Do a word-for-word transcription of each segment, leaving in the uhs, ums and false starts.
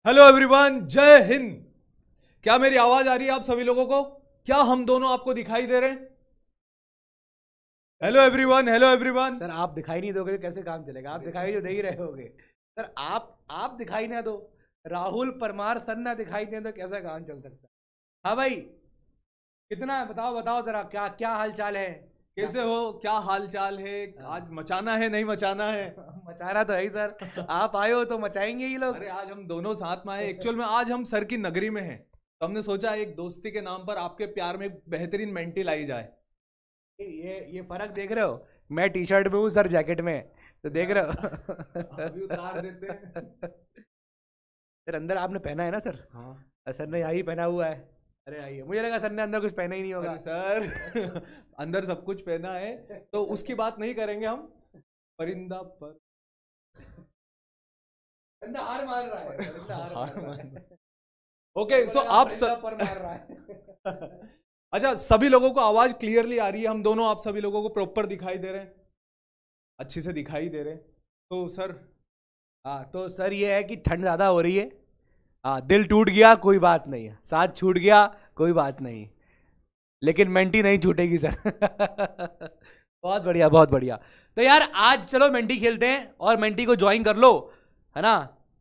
Hello everyone, जय हिंद। क्या मेरी आवाज आ रही है आप सभी लोगों को? क्या हम दोनों आपको दिखाई दे रहे हैं? Hello everyone, hello everyone. Sir आप दिखाई नहीं दोगे तो कैसे काम चलेगा? आप दिखाई जो दे ही रहे होगे सर। आप आप दिखाई ना दो, राहुल परमार सर ना दिखाई दे तो कैसा काम चल सकता है? हाँ भाई, कितना है बताओ बताओ जरा, क्या क्या हाल चाल है? कैसे हो? क्या हाल चाल है? आज मचाना है नहीं मचाना है? मचाना तो है ही सर, आप आए हो तो मचाएंगे ही लोग। अरे आज हम दोनों साथ में आए। एक्चुअल में आज हम सर की नगरी में हैं, तो हमने सोचा एक दोस्ती के नाम पर आपके प्यार में एक बेहतरीन मेंटी लाई जाए। ये ये फर्क देख रहे हो? मैं टी शर्ट में हूँ, सर जैकेट में, तो देख रहे हो? अभी उतार देते हैं। सर अंदर आपने पहना है ना सर? हाँ सर ने यही पहना हुआ है। अरे आइए, मुझे लगा सर ने अंदर कुछ पहना ही नहीं होगा। सर अंदर सब कुछ पहना है, तो उसकी बात नहीं करेंगे हम। परिंदा पर हार मान रहा है, हार हार मान रहा मान है। ओके, सो आप स... पर मार रहा है। अच्छा, सभी लोगों को आवाज क्लियरली आ रही है? हम दोनों आप सभी लोगों को प्रॉपर दिखाई दे रहे हैं? अच्छे से दिखाई दे रहे हैं तो सर? हाँ तो सर ये है कि ठंड ज़्यादा हो रही है। हाँ, दिल टूट गया कोई बात नहीं है, साथ छूट गया कोई बात नहीं, लेकिन मेंटी नहीं छूटेगी सर। बहुत बढ़िया बहुत बढ़िया। तो यार आज चलो मेंटी खेलते हैं और मेंटी को ज्वाइन कर लो, है ना?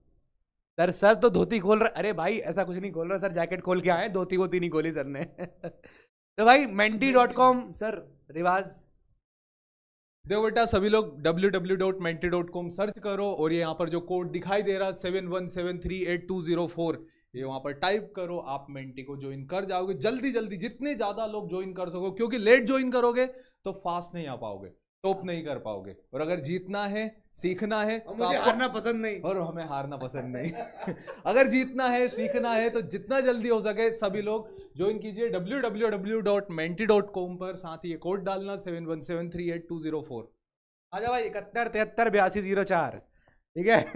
सर सर तो धोती खोल रहा। अरे भाई ऐसा कुछ नहीं खोल रहा सर, जैकेट खोल के आए, धोती वोती नहीं खोली सर ने। तो भाई मेंटी डॉट कॉम सर, रिवाज देखो बेटा, सभी लोग W W W dot Menti dot com search करो और ये यहाँ पर जो कोड दिखाई दे रहा है seven one seven three eight two zero four, ये वहाँ पर टाइप करो। आप मेंटी को ज्वाइन कर जाओगे जल्दी जल्दी, जितने ज़्यादा लोग ज्वाइन कर सको, क्योंकि लेट ज्वाइन करोगे तो फास्ट नहीं आ पाओगे, टॉप नहीं कर पाओगे। और अगर जीतना है, सीखना है तो मुझे हारना पसंद नहीं, और हमें हारना पसंद नहीं। अगर जीतना है, सीखना है तो जितना जल्दी हो सके सभी लोग ज्वाइन कीजिए W W W dot Menti dot com पर। साथ ही ये कोड डालना seven one seven three eight two zero four. आजा भाई, इकहत्तर तिहत्तर बयासी जीरो चार, ठीक है?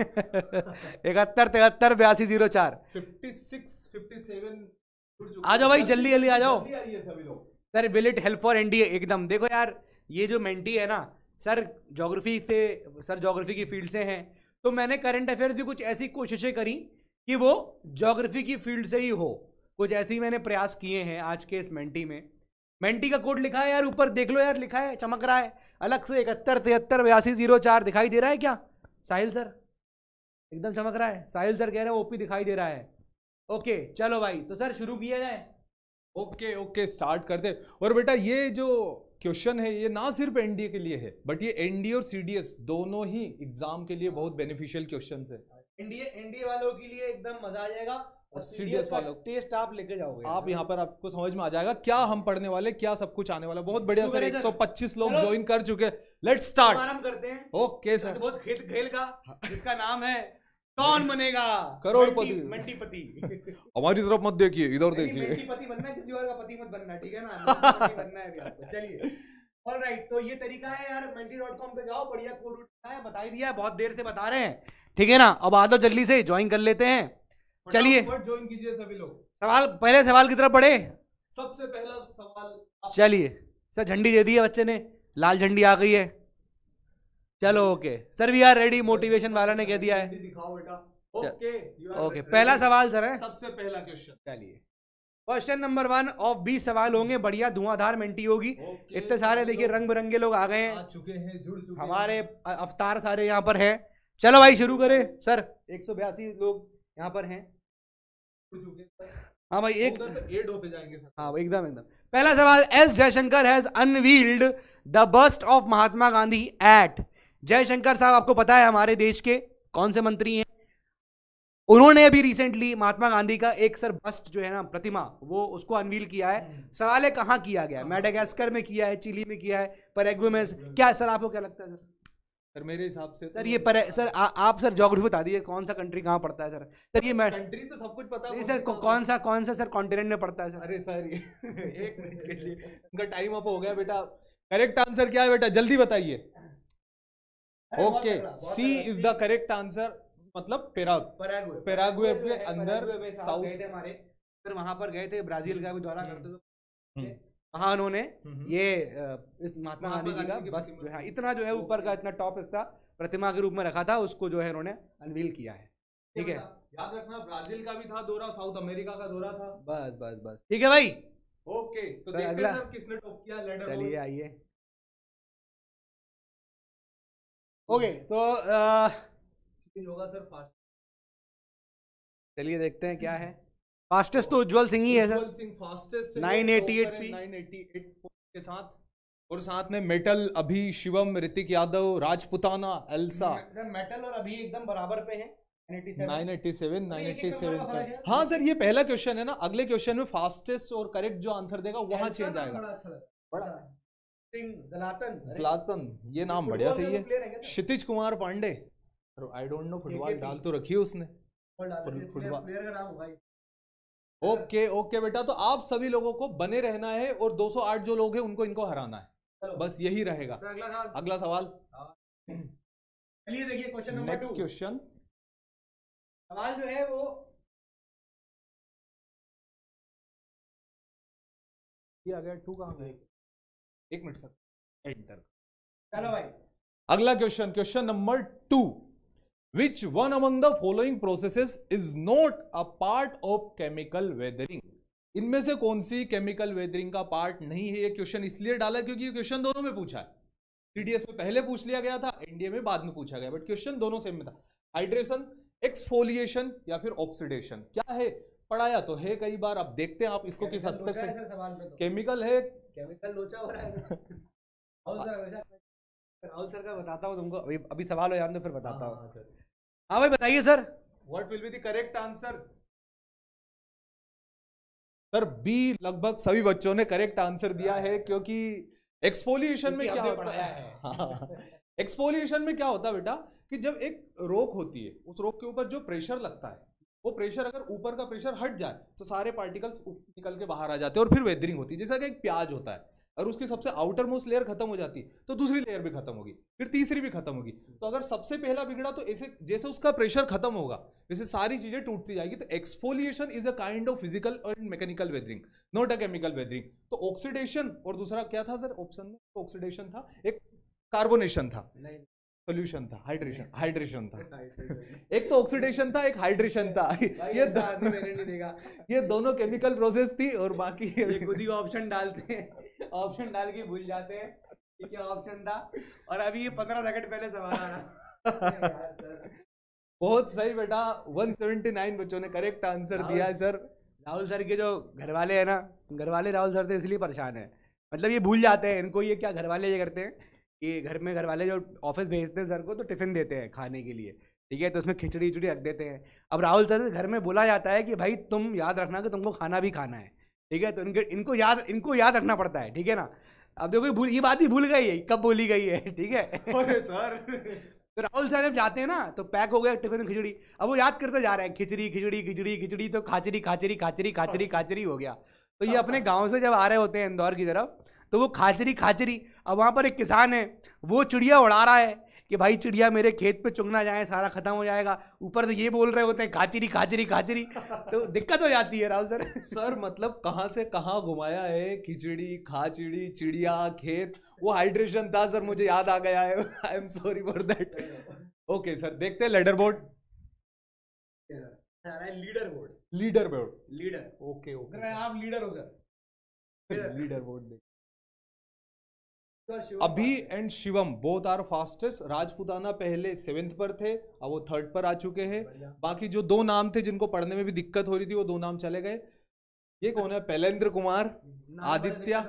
इकहत्तर तिहत्तर बयासी जीरो चार, फिफ्टी सिक्स फिफ्टी सेवन। आ जाओ भाई, जल्दी जल्दी आ जाओ सभी लोग। Sir. Will it help for NDA? एकदम। देखो यार, ये जो मेंटी है ना सर, ज्योग्राफी से, सर ज्योग्राफी की फील्ड से हैं, तो मैंने करंट अफेयर्स की कुछ ऐसी कोशिशें करी कि वो ज्योग्राफी की फील्ड से ही हो, कुछ ऐसी मैंने प्रयास किए हैं आज के इस मेंटी में। मेंटी का कोड लिखा है यार ऊपर, देख लो यार, लिखा है, चमक रहा है अलग से, इकहत्तर तिहत्तर बयासी जीरो चार दिखाई दे रहा है क्या साहिल सर? एकदम चमक रहा है। साहिल सर कह रहे हैं ओपी दिखाई दे रहा है। ओके चलो भाई, तो सर शुरू किया जाए। ओके ओके, स्टार्ट करते। और बेटा ये जो क्वेश्चन है ये ना सिर्फ एनडीए के लिए है, बट ये एनडीए और सीडीएस दोनों ही एग्जाम के लिए बहुत बेनिफिशियल क्वेश्चन है। एनडीए एनडीए वालों के लिए एकदम मजा आ जाएगा, और सीडीएस वालों टेस्ट आप लेके जाओगे, आप यहाँ पर आपको समझ में आ जाएगा क्या हम पढ़ने वाले, क्या सब कुछ आने वाला। बहुत बढ़िया सर, एक सौ पच्चीस लोग ज्वाइन कर चुके। लेट्स स्टार्ट, आराम करते हैं। Okay sir. बहुत खेल खेल का जिसका नाम है कौन बनेगा करोड़पति, मंटीपति। हमारी तरफ मत देखिए, इधर देखिए। मंटीपति बनना है, किसी और का पति मत बनना, ठीक है ना? मंटीपति बनना है अभी आपको। चलिए ऑलराइट, तो ये तरीका है यार, मेंटी डॉट कॉम पे जाओ, बढ़िया कोड है, बता ही दिया, बहुत देर से बता रहे हैं, ठीक है ना? अब आ जाओ जल्दी से ज्वाइन कर लेते हैं। चलिए ज्वाइन कीजिए सभी लोग। सवाल, पहले सवाल की तरफ बढ़े। सबसे पहला सवाल, चलिए सर, झंडी दे दी है बच्चे ने, लाल झंडी आ गई है। चलो okay sir, we are ready, motivation वाला ने कह दिया है। दिखाओ बेटा। ओके ओके, पहला सवाल सर है, सबसे पहला क्वेश्चन। चलिए क्वेश्चन नंबर वन ऑफ बीस सवाल होंगे, बढ़िया धुआंधार मेंटी होगी। इतने सारे देखिए रंग बिरंगे लोग आ गए हैं, आ चुके हैं, जुड़ चुके हमारे अवतार सारे यहाँ पर हैं। चलो भाई शुरू करें सर, एक सौ बयासी लोग यहाँ पर हैं। हाँ भाई, एक एड होते जाएंगे। हाँ एकदम एकदम। पहला सवाल, S Jaishankar has unveiled the bust of Mahatma Gandhi at. Jaishankar साहब आपको पता है हमारे देश के कौन से मंत्री हैं? उन्होंने अभी रिसेंटली महात्मा गांधी का एक सर बस्ट जो है ना, प्रतिमा, वो उसको अनवील किया है। सवाल है कहाँ किया गया? मेडागास्कर में किया है, चिली में किया है, पैराग्वे में। क्या सर आपको क्या लगता है सर? सर मेरे हिसाब से सर ये पर सर आ, आप सर ज्योग्राफी बता दीजिए, कौन सा कंट्री कहाँ पड़ता है सर? सर ये मैं कंट्री तो सब कुछ पता है सर, कौन सा कौन सा सर कॉन्टिनेंट में पड़ता है सर? अरे सर ये एक मिनट के लिए उनका टाइम अप हो गया बेटा। करेक्ट आंसर क्या है बेटा, जल्दी बताइए। Okay, C is the correct answer, मतलब पेराग पेराग्वे के अंदर साउथ हमारे सर, वहां पर गए थे, ब्राजील का भी दौरा करते थे, वहां उन्होंने ये इस महात्मा गांधी जी का बस जो है, इतना जो है ऊपर का इतना टॉप हिस्सा प्रतिमा के रूप में रखा था, उसको जो है उन्होंने अनवील किया है। ठीक है, याद रखना ब्राजील का भी था दौरा, साउथ अमेरिका का दौरा था। बस बस बस ठीक है भाई। ओके तो देखते हैं सर किसने टॉप किया लेडर। चलिए आइए। ओके तो आ, होगा सर फास्ट। चलिए देखते हैं क्या है। फास्टेस्ट तो उज्जवल सिंह ही है sir, Ujjwal Singh fastest nine eighty eight P nine eighty eight के साथ, और साथ में metal Abhi, Shivam, Hrithik Yadav, Rajputana, Elsa. Metal और अभी एकदम बराबर पे हैं, nine eighty seven nine eighty seven पे। हाँ सर ये पहला क्वेश्चन है ना, अगले क्वेश्चन में फास्टेस्ट और करेक्ट जो आंसर देगा वहां चेंज आएगा। बड़ा ज़लातन, ज़लातन ये नाम बढ़िया सही है। Kshitij Kumar Pandey, I don't know, football डाल तो रखी है उसने, फुटबॉल। ओके ओके बेटा, तो आप सभी लोगों को बने रहना है और दो सौ आठ जो लोग हैं उनको इनको हराना है, बस यही रहेगा। अगला सवाल, अगला सवाल चलिए देखिए क्वेश्चन नंबर नेक्स्ट क्वेश्चन। सवाल जो है वो ये आ गया, टू कहाँ गए? एक मिनट सर, एंटर। चलो भाई अगला question, question number two. Which one among the following processes is not a part of chemical weathering? इनमें से कौन सी केमिकल वेदरिंग का पार्ट नहीं है? ये क्वेश्चन इसलिए डाला क्योंकि ये क्वेश्चन दोनों में पूछा है। टीडीएस में पहले पूछ लिया गया था, एनडीए में बाद में पूछा गया, बट क्वेश्चन दोनों सेम में था। हाइड्रेशन, एक्सफोलिएशन या फिर ऑक्सीडेशन, क्या है पढ़ाया तो है कई बार। अब देखते हैं आप इसको किस हद तक से। केमिकल है, केमिकल लोचा हो रहा है। राहुल सर का बताता हूँ तुमको, अभी अभी सवाल हो जाए तो फिर बताता हूँ। हाँ, हाँ भाई बताइए sir, what will be the correct answer? Sir B लगभग सभी बच्चों ने करेक्ट आंसर दिया है, क्योंकि एक्सफोलिएशन में क्या होता है, एक्सफोलिएशन में क्या होता है बेटा कि जब एक रोक होती है, उस रोक के ऊपर जो प्रेशर लगता है, वो प्रेशर अगर ऊपर का प्रेशर हट जाए तो सारे पार्टिकल्स निकल के बाहर आ जाते हैं और फिर वेदरिंग होती है। जैसा कि एक प्याज होता है, और उसकी सबसे आउटर मोस्ट लेयर खत्म हो जाती तो दूसरी लेयर भी खत्म होगी, फिर तीसरी भी खत्म होगी। तो अगर सबसे पहला बिगड़ा तो ऐसे जैसे उसका प्रेशर खत्म होगा वैसे सारी चीजें टूटती जाएगी। तो exfoliation is a kind of physical और mechanical weathering, not a chemical weathering. तो ऑक्सीडेशन और दूसरा क्या था सर ऑप्शन में? ऑक्सीडेशन था, एक कार्बोनेशन था, सोल्यूशन था, हाइड्रेशन हाइड्रेशन था। एक तो ऑक्सीडेशन था, एक हाइड्रेशन था। ये मैंने नहीं देखा, ये दोनों केमिकल प्रोसेस थी, और बाकी खुद ही ऑप्शन डालते हैं, ऑप्शन डाल के भूल जाते हैं कि क्या ऑप्शन था, और अभी ये पंद्रह सेकंड पहले सवाल आ रहा। बहुत सही बेटा, एक सौ उन्यासी बच्चों ने करेक्ट आंसर दिया है सर। राहुल सर के जो घर वाले हैं ना, घर वाले राहुल सर से इसलिए परेशान है, मतलब ये भूल जाते हैं। इनको ये क्या घर वाले ये करते हैं कि घर में घर वाले जो ऑफिस भेजते हैं सर को, तो टिफिन देते हैं खाने के लिए, ठीक है, तो उसमें खिचड़ी उचड़ी रख देते हैं। अब राहुल सर से घर में बोला जाता है कि भाई तुम याद रखना कि तुमको खाना भी खाना है, ठीक है, तो इनके इनको याद इनको याद रखना पड़ता है, ठीक है ना। अब देखो भूल ये बात ही भूल गई है, कब बोली गई है, ठीक है। अरे सर तो राहुल सर जब जाते हैं ना तो पैक हो गया टिफिन में खिचड़ी, अब वो याद करते जा रहे हैं खिचड़ी खिचड़ी खिचड़ी खिचड़ी, तो खाचरी खाचरी खाचरी खाचरी खाचरी हो गया। तो ये अपने गाँव से जब आ रहे होते हैं इंदौर की तरफ, तो वो खाचरी खाचरी, अब वहाँ पर एक किसान है, वो चिड़िया उड़ा रहा है कि भाई चिड़िया मेरे खेत पे चुग ना जाए, सारा खत्म हो जाएगा, ऊपर तो ये बोल रहे होते हैं खाचरी खाचरी खाचरी, तो दिक्कत हो जाती है राहुल सर। सर मतलब कहाँ से कहाँ घुमाया है, खिचड़ी खाचड़ी चिड़िया खेत, वो हाइड्रेशन था सर, मुझे याद आ गया है। I am sorry for that. Okay sir देखते हैं leader board, leader board, leader board, leader, okay okay आप लीडर हो sir, leader board. Abhi and Shivam both are fastest. Rajputana पहले सेवेंथ पर थे, अब वो थर्ड पर आ चुके हैं। बाकी जो दो नाम थे जिनको पढ़ने में भी दिक्कत हो रही थी, वो दो नाम चले गए। ये कौन है? पैलेंद्र कुमार, आदित्य,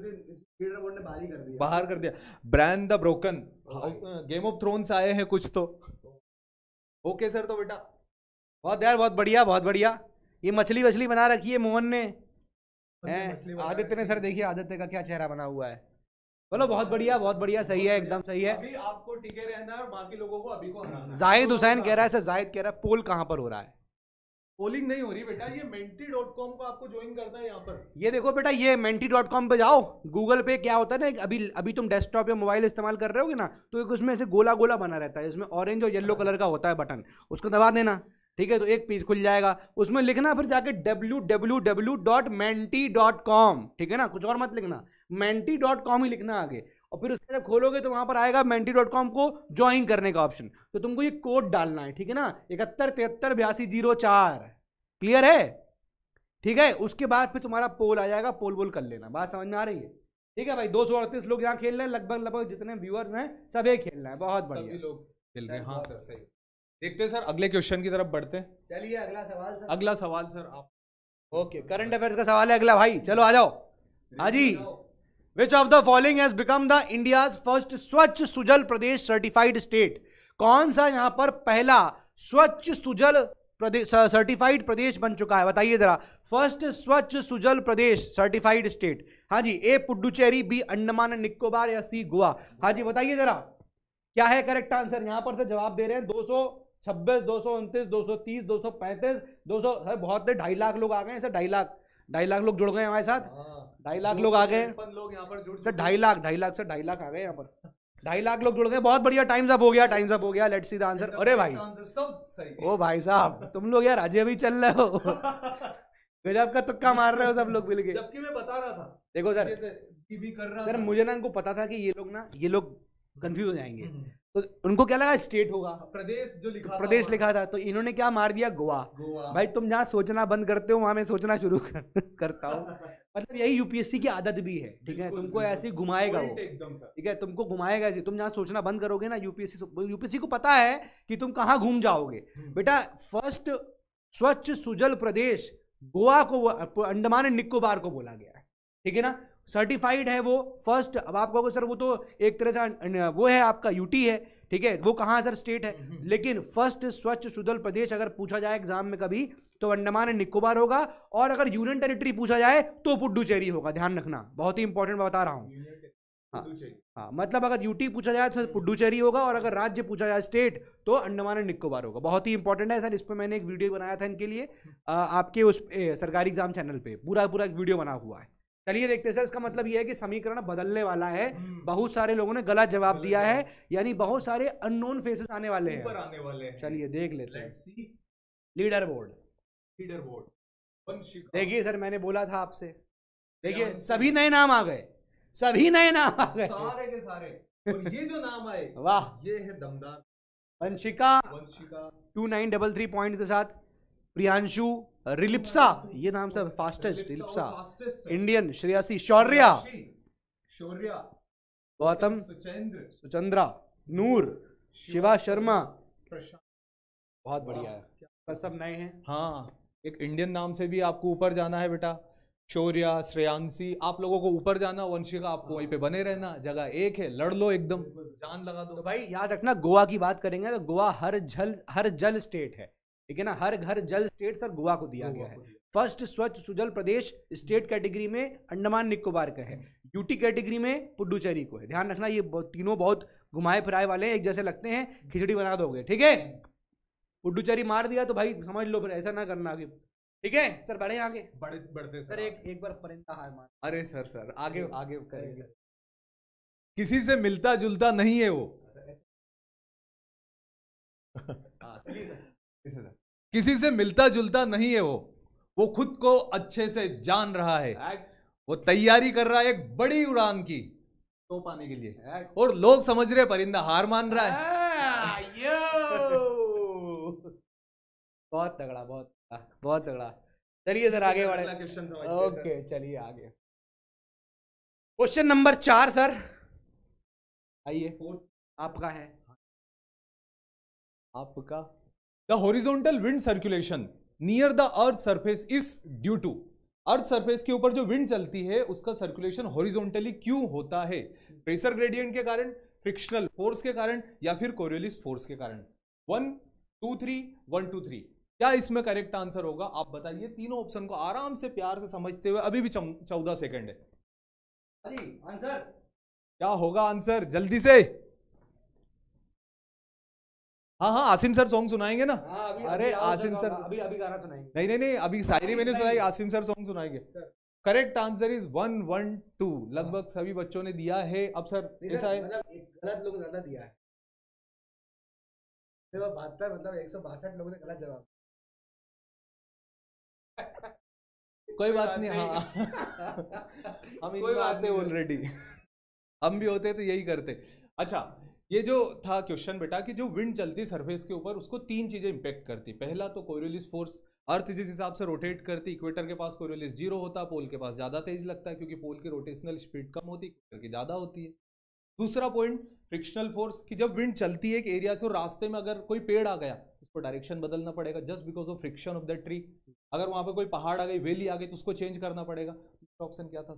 बाहर कर दिया। Bran the broken, Game of Thrones आए हैं कुछ तो। ओके सर, तो बेटा बहुत यार बहुत बढ़िया बहुत बढ़िया। ये मछली वछली बना रखी है मोहन ने, आदित्य ने। सर देखिए आदित्य का क्या चेहरा बना हुआ है। चलो बहुत बढ़िया बहुत बढ़िया, सही है, एकदम सही है। अभी आपको टिके रहना है और बाकी लोगों को अभी को हराना है। जाहिद हुसैन कह रहा है सर, जाहिद कह रहा है पोल कहाँ पर हो रहा है? पोलिंग नहीं हो रही बेटा, ये मेंटी डॉट कॉम को आपको ज्वाइन करना है यहाँ पर। ये देखो बेटा, ये मेंटी डॉट कॉम पे जाओ, गूगल पे क्या होता है ना, अभी अभी तुम डेस्कटॉप या मोबाइल इस्तेमाल कर रहे होगे ना, तो एक उसमें ऐसे गोला गोला बना रहता है, इसमें ऑरेंज और येलो कलर का होता है बटन, उसको दबा देना, ठीक है, तो एक पेज खुल जाएगा, उसमें लिखना फिर जाके W W W dot Menti dot com, ठीक है ना, कुछ और मत लिखना, मेंटी डॉट कॉम ही लिखना आगे, और फिर उसके जब खोलोगे तो वहां पर आएगा मेंटी डॉट कॉम को ज्वाइन करने का ऑप्शन, तो तुमको ये कोड डालना है, ठीक है ना, इकहत्तर तिहत्तर बयासी जीरो चार। क्लियर है? ठीक है, उसके बाद फिर तुम्हारा पोल आ जाएगा, पोल वोल कर लेना। बात समझ में आ रही है? ठीक है भाई, दो सौ अड़तीस लोग यहाँ खेल रहे हैं, लगभग लगभग जितने व्यूअर्स हैं सब एक खेल रहे हैं, बहुत बढ़िया सभी लोग खेल रहे हैं। हाँ सर सही। देखते हैं सर अगले क्वेश्चन की तरफ बढ़ते हैं। चलिए अगला सवाल सर। अगला सवाल सर आप। ओके, करंट अफेयर्स का सवाल है अगला भाई, चलो आ जाओ। हाँ जी, which of the following has become the India's first Swachh Sujal Pradesh certified state? कौन सा यहाँ पर पहला स्वच्छ सुजल प्रदेश सर्टिफाइड प्रदेश बन चुका है? बताइए जरा। फर्स्ट स्वच्छ सुजल प्रदेश सर्टिफाइड स्टेट। हाँ जी, ए पुडुचेरी, बी अंडमान निकोबार, या सी गोवा? हाँ जी बताइए जरा, क्या है करेक्ट आंसर? यहां पर से जवाब दे रहे हैं दो सौ छब्बीस, दो सौ उनतीस, दो सौ तीस, दो सौ पैंतीस, दो सौ, सर बहुत ढाई लाख लोग आ गए हैं सर, ढाई लाख ढाई लाख लोग जुड़ गए हमारे साथ, ढाई लाख लोग आ गए लोग यहाँ पर जुड़ सर, ढाई लाख ढाई लाख सर, ढाई लाख आ गए यहाँ पर, ढाई लाख लोग जुड़ गए। बहुत बढ़िया, टाइम्स अप हो गया, टाइम्स अप हो गया। Let's see the answer. अरे भाई सब सही। ओ भाई साहब, तुम लोग यार अजय भी चल रहे हो, गजब का तुक्का मार रहे हो सब लोग मिलके। जबकि मैं बता रहा था, देखो सर, भी कर रहा सर था। मुझे ना इनको पता था कि ये लोग ना ये लोग कंफ्यूज हो जाएंगे, तो उनको क्या लगा स्टेट होगा, प्रदेश जो लिखा तो प्रदेश लिखा था, तो इन्होंने क्या मार दिया, गोवा। गोवा। भाई तुम जहाँ सोचना बंद करते हो वहां मैं सोचना शुरू कर, करता हूँ। मतलब यही यूपीएससी की आदत भी है, ठीक है, तुमको ऐसे घुमाएगा वो, ठीक है, तुमको घुमाएगा ऐसे। तुम जहाँ सोचना बंद करोगे ना, यूपीएससी यूपीएससी को पता है कि तुम कहाँ घूम जाओगे। बेटा फर्स्ट स्वच्छ सुजल प्रदेश गोवा को, अंडमान एंड निकोबार को बोला गया है, ठीक है ना, सर्टिफाइड है वो फर्स्ट। अब आप कहोगे सर वो तो एक तरह से वो है आपका यूटी है, ठीक है, वो कहाँ सर स्टेट है, लेकिन फर्स्ट स्वच्छ सुजल प्रदेश अगर पूछा जाए एग्जाम में कभी तो अंडमान एंड निकोबार होगा, और अगर यूनियन टेरिटरी पूछा जाए तो पुडुचेरी होगा। ध्यान रखना, बहुत ही इंपॉर्टेंट बता रहा हूँ। हाँ हाँ, मतलब अगर यूटी पूछा जाए तो पुडुचेरी होगा, और अगर राज्य पूछा जाए स्टेट तो अंडमान एंड निकोबार होगा। बहुत ही इंपॉर्टेंट है सर, इस पर मैंने एक वीडियो बनाया था इनके लिए, आ, आपके उस ए, सरकारी एग्जाम चैनल पे पूरा पूरा एक वीडियो बना हुआ है। चलिए देखते हैं सर, इसका मतलब यह है कि समीकरण बदलने वाला है, बहुत सारे लोगों ने गलत जवाब दिया है, यानी बहुत सारे अननोन फेसेस आने वाले हैं, ऊपर आने वाले हैं। चलिए देख लेते हैं। लीडर बोर्ड, लीडर बोर्ड देखिए सर, मैंने बोला था आपसे, देखिए सभी नए नाम आ गए, सभी नए नाम आ गए, सारे के सारे। और ये जो नाम आए, वाह, ये है दमदार। Vanshika Vanshika two nine double three point के साथ, प्रियांशु, रिलिप्सा, ये नाम सब फास्टेस्ट, रिलिप्सा इंडियन, श्रेयसी, शौर्या, शौर्या, गौतम, सुचेंद्र, सुचंद्रा, नूर, शिवा शर्मा, बहुत बढ़िया है, बस सब नए हैं। हाँ, एक इंडियन नाम से भी आपको ऊपर जाना है बेटा, शौर्या, श्रेयांशी, आप लोगों को ऊपर जाना, वंशिका आपको वहीं पे बने रहना, जगह एक है, लड़ लो एकदम, जान लगा दो। तो भाई याद रखना, गोवा की बात करेंगे तो गोवा हर जल हर जल स्टेट है, ठीक है ना, हर घर जल स्टेट सर गोवा को दिया गया है। फर्स्ट स्वच्छ सुजल प्रदेश स्टेट कैटेगरी में अंडमान निकोबार का है, यूटी कैटेगरी में पुडुचेरी को है। ध्यान रखना, ये तीनों बहुत घुमाए फिराए वाले हैं, एक जैसे लगते हैं, खिचड़ी बना दोगे, ठीक है। पुडुचेरी मार दिया तो भाई समझ लो, फिर ऐसा ना करना आगे, ठीक है सर। बढ़े आगे, बढ़े बढ़ते सर, एक एक बार परिंदा हार मार। अरे सर सर आगे आगे करेंगे। किसी से मिलता जुलता नहीं है वो, किसी से मिलता जुलता नहीं है वो वो खुद को अच्छे से जान रहा है, वो तैयारी कर रहा है एक बड़ी उड़ान की तो पाने के लिए, और लोग समझ रहे परिंदा हार मान रहा है। बहुत तगड़ा, बहुत बहुत तगड़ा। चलिए सर आगे बढ़े। ओके चलिए आगे, क्वेश्चन नंबर चार सर, आइए आपका है, आपका the horizontal wind circulation near the earth surface is due to, earth surface के ऊपर जो विंड चलती है उसका सर्कुलेशन हॉरिजॉन्टली क्यों होता है? प्रेशर ग्रेडियंट के कारण, फ्रिक्शनल फोर्स के कारण, या फिर कोरियोलिस फोर्स के कारण? One two three one two three, क्या इसमें करेक्ट आंसर होगा? आप बताइए, तीनों ऑप्शन को आराम से प्यार से समझते हुए, अभी भी चौदह सेकंड है। आंसर क्या होगा आंसर, जल्दी से। हाँ हाँ, आसिम सर सॉन्ग सुनाएंगे ना? हाँ, अभी, अरे अभी आसिम सर अभी अभी गाना सुनाएंगे। नहीं नहीं नहीं, अभी शायरी मैंने सुनाई, आसिम सर सॉन्ग सुनाएंगे। Correct answer is one one two, लगभग सभी बच्चों ने दिया है। अब सर ऐसा है, गलत लोग ज्यादा दिया है, बहत्तर मतलब एक सौ बासठ लोगों ने गलत जवाब। कोई बात नहीं, हाँ हम कोई बात नहीं ऑलरेडी। हम भी होते तो यही करते। अच्छा, ये जो था क्वेश्चन बेटा कि जो विंड चलती है सरफेस के ऊपर उसको तीन चीजें इंपैक्ट करती। पहला तो कोरियोलिस फोर्स, अर्थ इस हिसाब से रोटेट करती, इक्वेटर के पास कोरियोलिस जीरो होता, पोल के पास ज्यादा तेज लगता है क्योंकि पोल की रोटेशनल स्पीड कम होती है, इक्वेटर की ज्यादा होती है। दूसरा पॉइंट फ्रिक्शनल फोर्स, कि जब विंड चलती है एक एरिया से और रास्ते में अगर कोई पेड़ आ गया उसको डायरेक्शन बदलना पड़ेगा just because of friction of the tree. अगर वहां पे कोई पहाड़ आ गई, वैली आ गई तो उसको चेंज करना पड़ेगा। ऑप्शन क्या था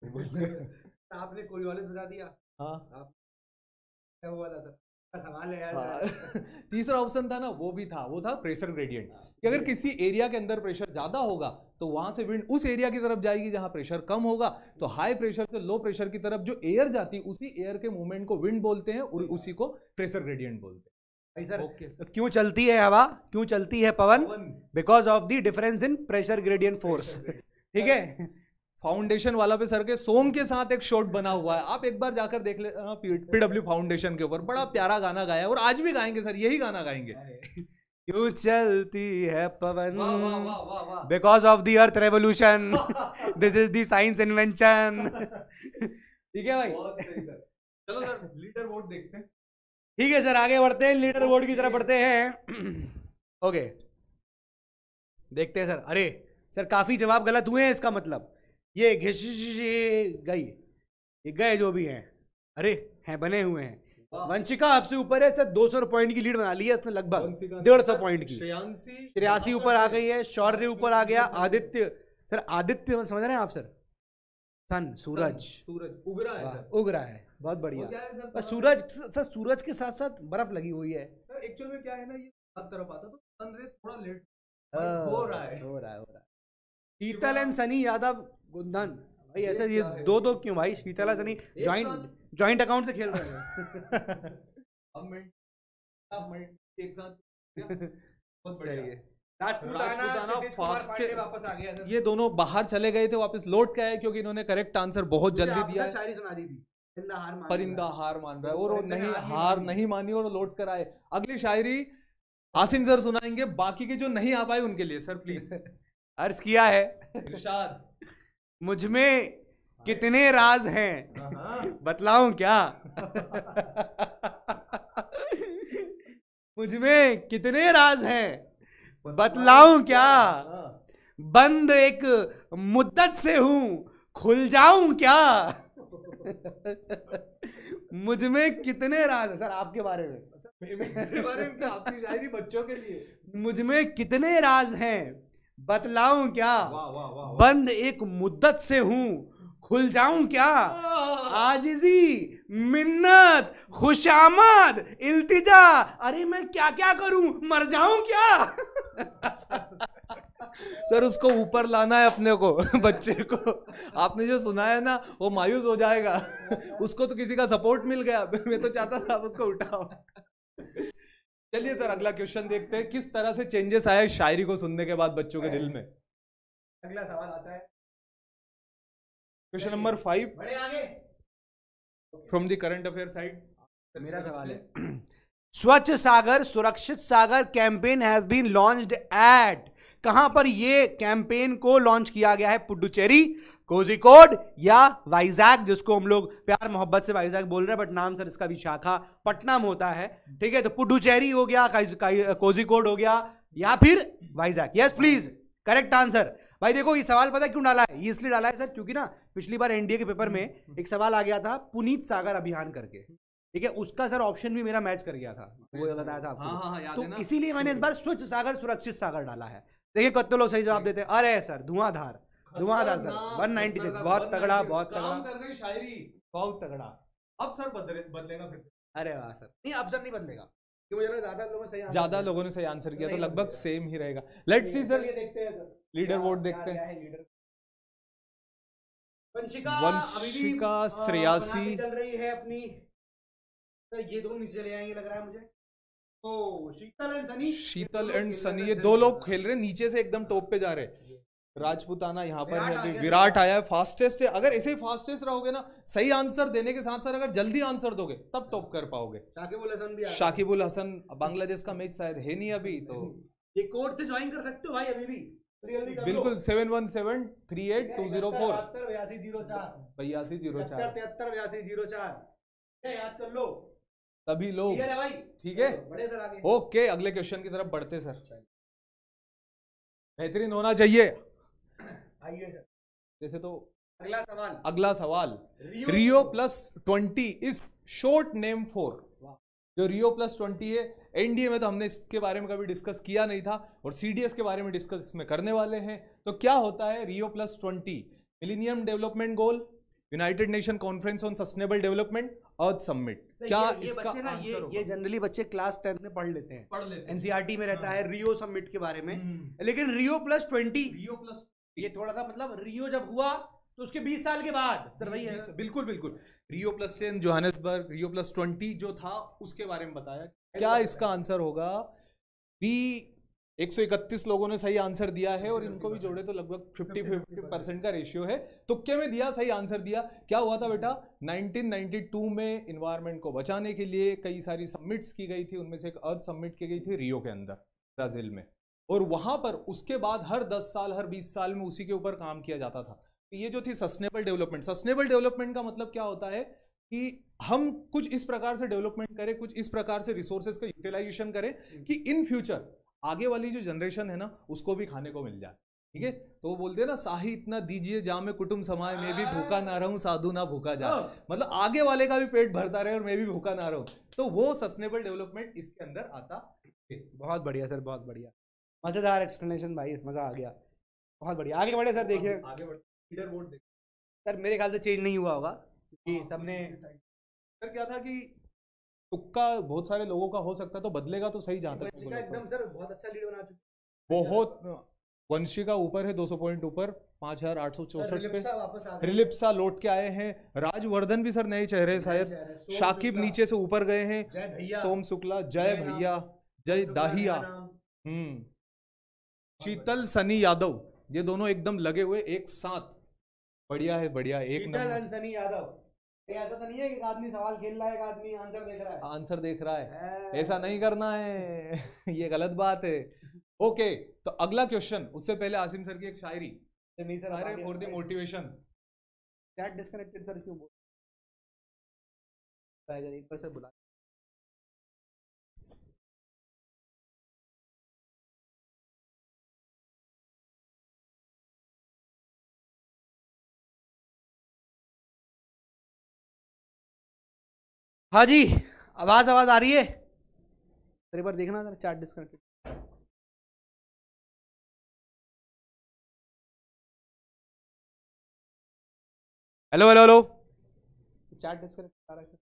सर? आपने कोरियोलिस बता दिया। हाँ, आप क्या हुआ था सर? सवाल है यार। हाँ। तीसरा ऑप्शन था ना, वो भी था, वो था प्रेशर ग्रेडियंट, कि अगर किसी एरिया के अंदर प्रेशर ज्यादा होगा तो वहां से विंड उस एरिया की तरफ जाएगी जहां प्रेशर कम होगा। तो हाई प्रेशर से लो प्रेशर की तरफ जो एयर जाती है उसी एयर के मूवमेंट को विंड बोलते हैं और उसी को प्रेशर ग्रेडियंट बोलते हैं। Sir, okay sir. क्यों चलती है हवा, क्यों चलती है पवन? Because of the difference in pressure gradient force. ठीक है, फाउंडेशन वाला पे सर के सोंग के साथ एक शॉट बना हुआ है, आप एक बार जाकर देख ले। पीडब्ल्यू फाउंडेशन के ऊपर बड़ा प्यारा गाना गाया और आज भी गाएंगे सर, यही गाना गाएंगे। क्यों चलती है पवन? वाह वाह वाह वाह वाह। Because of the earth revolution, this is the science invention. ठीक है भाई, बहुत सही सर। चलो सर लीडर बोर्ड देखते हैं। ठीक है सर, आगे बढ़ते हैं, लीडर बोर्ड की तरफ बढ़ते हैं। ओके, देखते हैं सर। अरे सर, काफी जवाब गलत हुए हैं, इसका मतलब ये घिस गई, ये गए जो भी हैं, अरे हैं, बने हुए हैं। वंशिका आपसे ऊपर है सर, दो सौ पॉइंट की लीड बना ली है इसने, लगभग डेढ़ सौ पॉइंट की। श्रेयासी ऊपर आ गई है, शौर्य ऊपर आ गया, आदित्य सर, आदित्य समझ रहे हैं आप सर? सन, सूरज, सूरज उग रहा है सर, उग रहा है, बहुत बढ़िया। सर सूरज, सर सूरज के साथ साथ बर्फ लगी हुई है सर। एक्चुअल में क्या है ना, ये हर तरफ आता तो सनरेज थोड़ा लेट हो रहा है हो रहा है हो रहा है। शीतल एंड सनी यादव गुंदन, भाई ऐसे ये दो दो क्यों भाई? शीतल और सनी जॉइंट जॉइंट अकाउंट से खेल रहे हैं। अब मैं अब मैं एक साथ बहुत बढ़िया। राजपूताना फास्ट वापस आ गया। ये दोनों बाहर चले गए थे, वापस लौट के आए क्योंकि इन्होंने करेक्ट आंसर बहुत जल्दी दिया है। शायरी सुना दी थी, परिंदा हार मान रहा है और वो नहीं हार नहीं मानी और लौट कर आए। अगली शायरी आसिम सर सुनाएंगे, बाकी के जो नहीं आ पाए उनके लिए सर प्लीज। अर्ज किया है इरशाद, मुझ में कितने राज हैं बतलाऊं क्या? मुझ में कितने राज हैं बतलाऊं क्या? बंद एक मुद्दत से हूं, खुल जाऊं क्या? मुझ में कितने राज है सर, आपके बारे में, मेरे बारे में क्या? आपकी शायरी बच्चों के लिए। मुझ में कितने राज हैं बतलाऊं क्या? वाह वाह वाह। बंद एक मुद्दत से हूं, खुल जाऊं क्या? आजिजी, मिन्नत, खुशामद, इल्तिजा, अरे मैं क्या क्या करूं, मर जाऊं क्या? सर उसको ऊपर लाना है अपने को, बच्चे को। आपने जो सुनाया ना वो मायूस हो जाएगा। उसको तो किसी का सपोर्ट मिल गया, मैं तो चाहता था आप उसको उठाओ। चलिए सर अगला क्वेश्चन देखते हैं, किस तरह से चेंजेस आए शायरी को सुनने के बाद बच्चों के दिल में। अगला सवाल आता है क्वेश्चन नंबर फाइव, बड़े आगे from the current affair side. मेरा सवाल है, Swachh Sagar Surakshit Sagar campaign has been launched at, कहां पर ये कैंपेन को लॉन्च किया गया है? पुडुचेरी, कोझिकोड या वाइजैक, जिसको हम लोग प्यार मोहब्बत से वाइजैक बोल रहे हैं, बट नाम सर इसका विशाखापट्टनम होता है। ठीक है, तो पुडुचेरी हो गया, कोझिकोड हो गया, या फिर Vizag. Yes please, correct answer. भाई देखो, ये सवाल पता है क्यों डाला है? ये इसलिए डाला है सर क्योंकि ना पिछली बार एनडीए के पेपर में एक सवाल आ गया था पुनीत सागर अभियान करके, ठीक है, उसका सर ऑप्शन भी मेरा मैच कर गया था, वो बताया था आपको। हाँ, हाँ, याद तो है ना? इसीलिए मैंने इस बार स्वच्छ सागर सुरक्षित सागर डाला है। देखिए कितने लोग सही जवाब देते हैं। अरे सर धुआंधार धुआंधार सर, वन नाइंटी सिक्स, बहुत तगड़ा बहुत तगड़ा कर गई शायरी, बहुत तगड़ा। अब सर बदले बदलेगा फिर। अरे वाह सर, नहीं अब सर नहीं बदलेगा क्योंकि मुझे लगा ज्यादा लोगों ने सही ज्यादा लोगों ने सही आंसर किया तो लगभग सेम ही रहेगा। लेट्स सी सर, देखते हैं लीडर बोर्ड देखते हैं। वंशिका वंशिका श्रेयासी चल रही है अपनी, तो ये दोनों नीचे ले आएंगे लग रहा है मुझे। ओ शीतल एंड सनी, शीतल एंड सनी, ये दो लोग खेल रहे हैं, नीचे से एकदम टॉप पे जा रहे हैं। राजपूताना यहाँ पर है, अभी विराट आया है, फास्टेस्ट है। अगर ऐसे ही फास्टेस्ट रहोगे ना, सही आंसर देने के साथ साथ अगर जल्दी आंसर दोगे तब टॉप कर पाओगे। शाकिबुल हसन भी, शाकिबुल हसन, बांग्लादेश का मैच शायद है नहीं अभी, तो ये कोर्ट से ज्वाइन कर सकते हो भाई अभी भी। बिल्कुल seven one seven three eight two zero four बयासी जीरो चार बयासी जीरो चार तिहत्तर बयासी जीरो चार याद कर लो तभी लोग। भाई ठीक है, बड़े सर आगे। ओके, अगले क्वेश्चन की तरफ बढ़ते सर। बेहतरीन होना चाहिए। आइए सर। जैसे तो अगला सवाल अगला सवाल Rio plus twenty is short name for. जो रियो प्लस ट्वेंटी है, एनडीए में तो हमने इसके बारे में कभी डिस्कस किया नहीं था और सीडीएस के बारे में डिस्कस इसमें करने वाले हैं। तो क्या होता है Rio plus twenty? Millennium development goal, United Nation conference on sustainable development, earth summit. क्या ये, इसका ये ना, ये, ये जनरली बच्चे क्लास टेंथ में पढ़ लेते हैं, पढ़ लेते हैं, एनसीईआरटी में रहता है रियो समिट के बारे में। लेकिन Rio plus twenty, Rio plus ये थोड़ा सा मतलब रियो जब हुआ तो उसके बीस साल के बाद सर वही है। बिल्कुल बिल्कुल, Rio plus ten Johannesburg, Rio plus twenty जो था उसके बारे में बताया। क्या इसका आंसर होगा? बी एक सौ इकतीस लोगों ने सही आंसर दिया है और इनको भी जोड़े तो लगभग पचास पचास परसेंट का रेशियो है। तुक्के में दिया, सही आंसर दिया। क्या हुआ था बेटा? नाइनटीन नाइंटी टू में इन्वायरमेंट को बचाने के लिए कई सारी समिट्स की गई थी, उनमें से एक अर्थ समिट की गई थी रियो के अंदर, ब्राजील में। और वहां पर उसके बाद हर दस साल हर बीस साल में उसी के ऊपर काम किया जाता था। ये जो थी सस्टेनेबल डेवलपमेंट। सस्टेनेबल डेवलपमेंट का मतलब क्या होता है कि हम कुछ इस प्रकार से डेवलपमेंट करें, कुछ इस प्रकार से रिसोर्सेज का यूटिलाइजेशन करें कि इन फ्यूचर आगे वाली जो जनरेशन है ना उसको भी खाने को मिल जाए। ठीक है, तो वो बोलते हैं ना, साही इतना दीजिए जामे कुटुंब समाए, मैं भी भूखा ना रहूं साधु ना भूखा जाए। मतलब आगे वाले का भी पेट भरता रहे और मैं भी भूखा ना रहूं। तो वो सस्टेनेबल डेवलपमेंट इसके अंदर आता है। बहुत बढ़िया सर, बहुत बढ़िया, मजेदार एक्सप्लेनेशन भाई, मजा आ गया, बहुत बढ़िया। आगे बढ़े सर, देखिए आगे बढ़े। लीडर बोर्ड देख सर, मेरे ख्याल से चेंज नहीं हुआ होगा क्योंकि सबने सर क्या था कि तुक्का बहुत सारे लोगों का हो सकता है, तो बदलेगा तो सही। जहाँ तक एकदम सर बहुत अच्छा लीड बना चुके, बहुत वंशिका ऊपर है, दो सौ पॉइंट ऊपर, पांच हजार आठ सौ चौसठ पे। वापस आ गए, रिलिप्सा लौट के आए हैं। राजवर्धन भी सर नए चेहरे शायद। शाकिब नीचे से ऊपर गए हैं। सोम शुक्ला, जय भैया, जय दाहिया, हम्म शीतल सनी यादव, ये दोनों एकदम लगे हुए एक साथ। बढ़िया है, बढ़िया, एक नंबर। सनी यादव, ऐसा तो नहीं है कि एक आदमी सवाल खेल रहा है, एक आदमी आंसर देख रहा है। आंसर देख रहा है, ऐसा नहीं करना है ये गलत बात है। ओके, तो अगला क्वेश्चन, उससे पहले आसिम सर की एक शायरी। नहीं सर, अरे for the motivation. Chat disconnected sir, क्यों बोल रहा है? एक बार सर बुला। हाँ जी, आवाज आवाज आ रही है? एक बार देखना sir, chat disconnected. Hello hello hello, chat disconnected आ रहा है।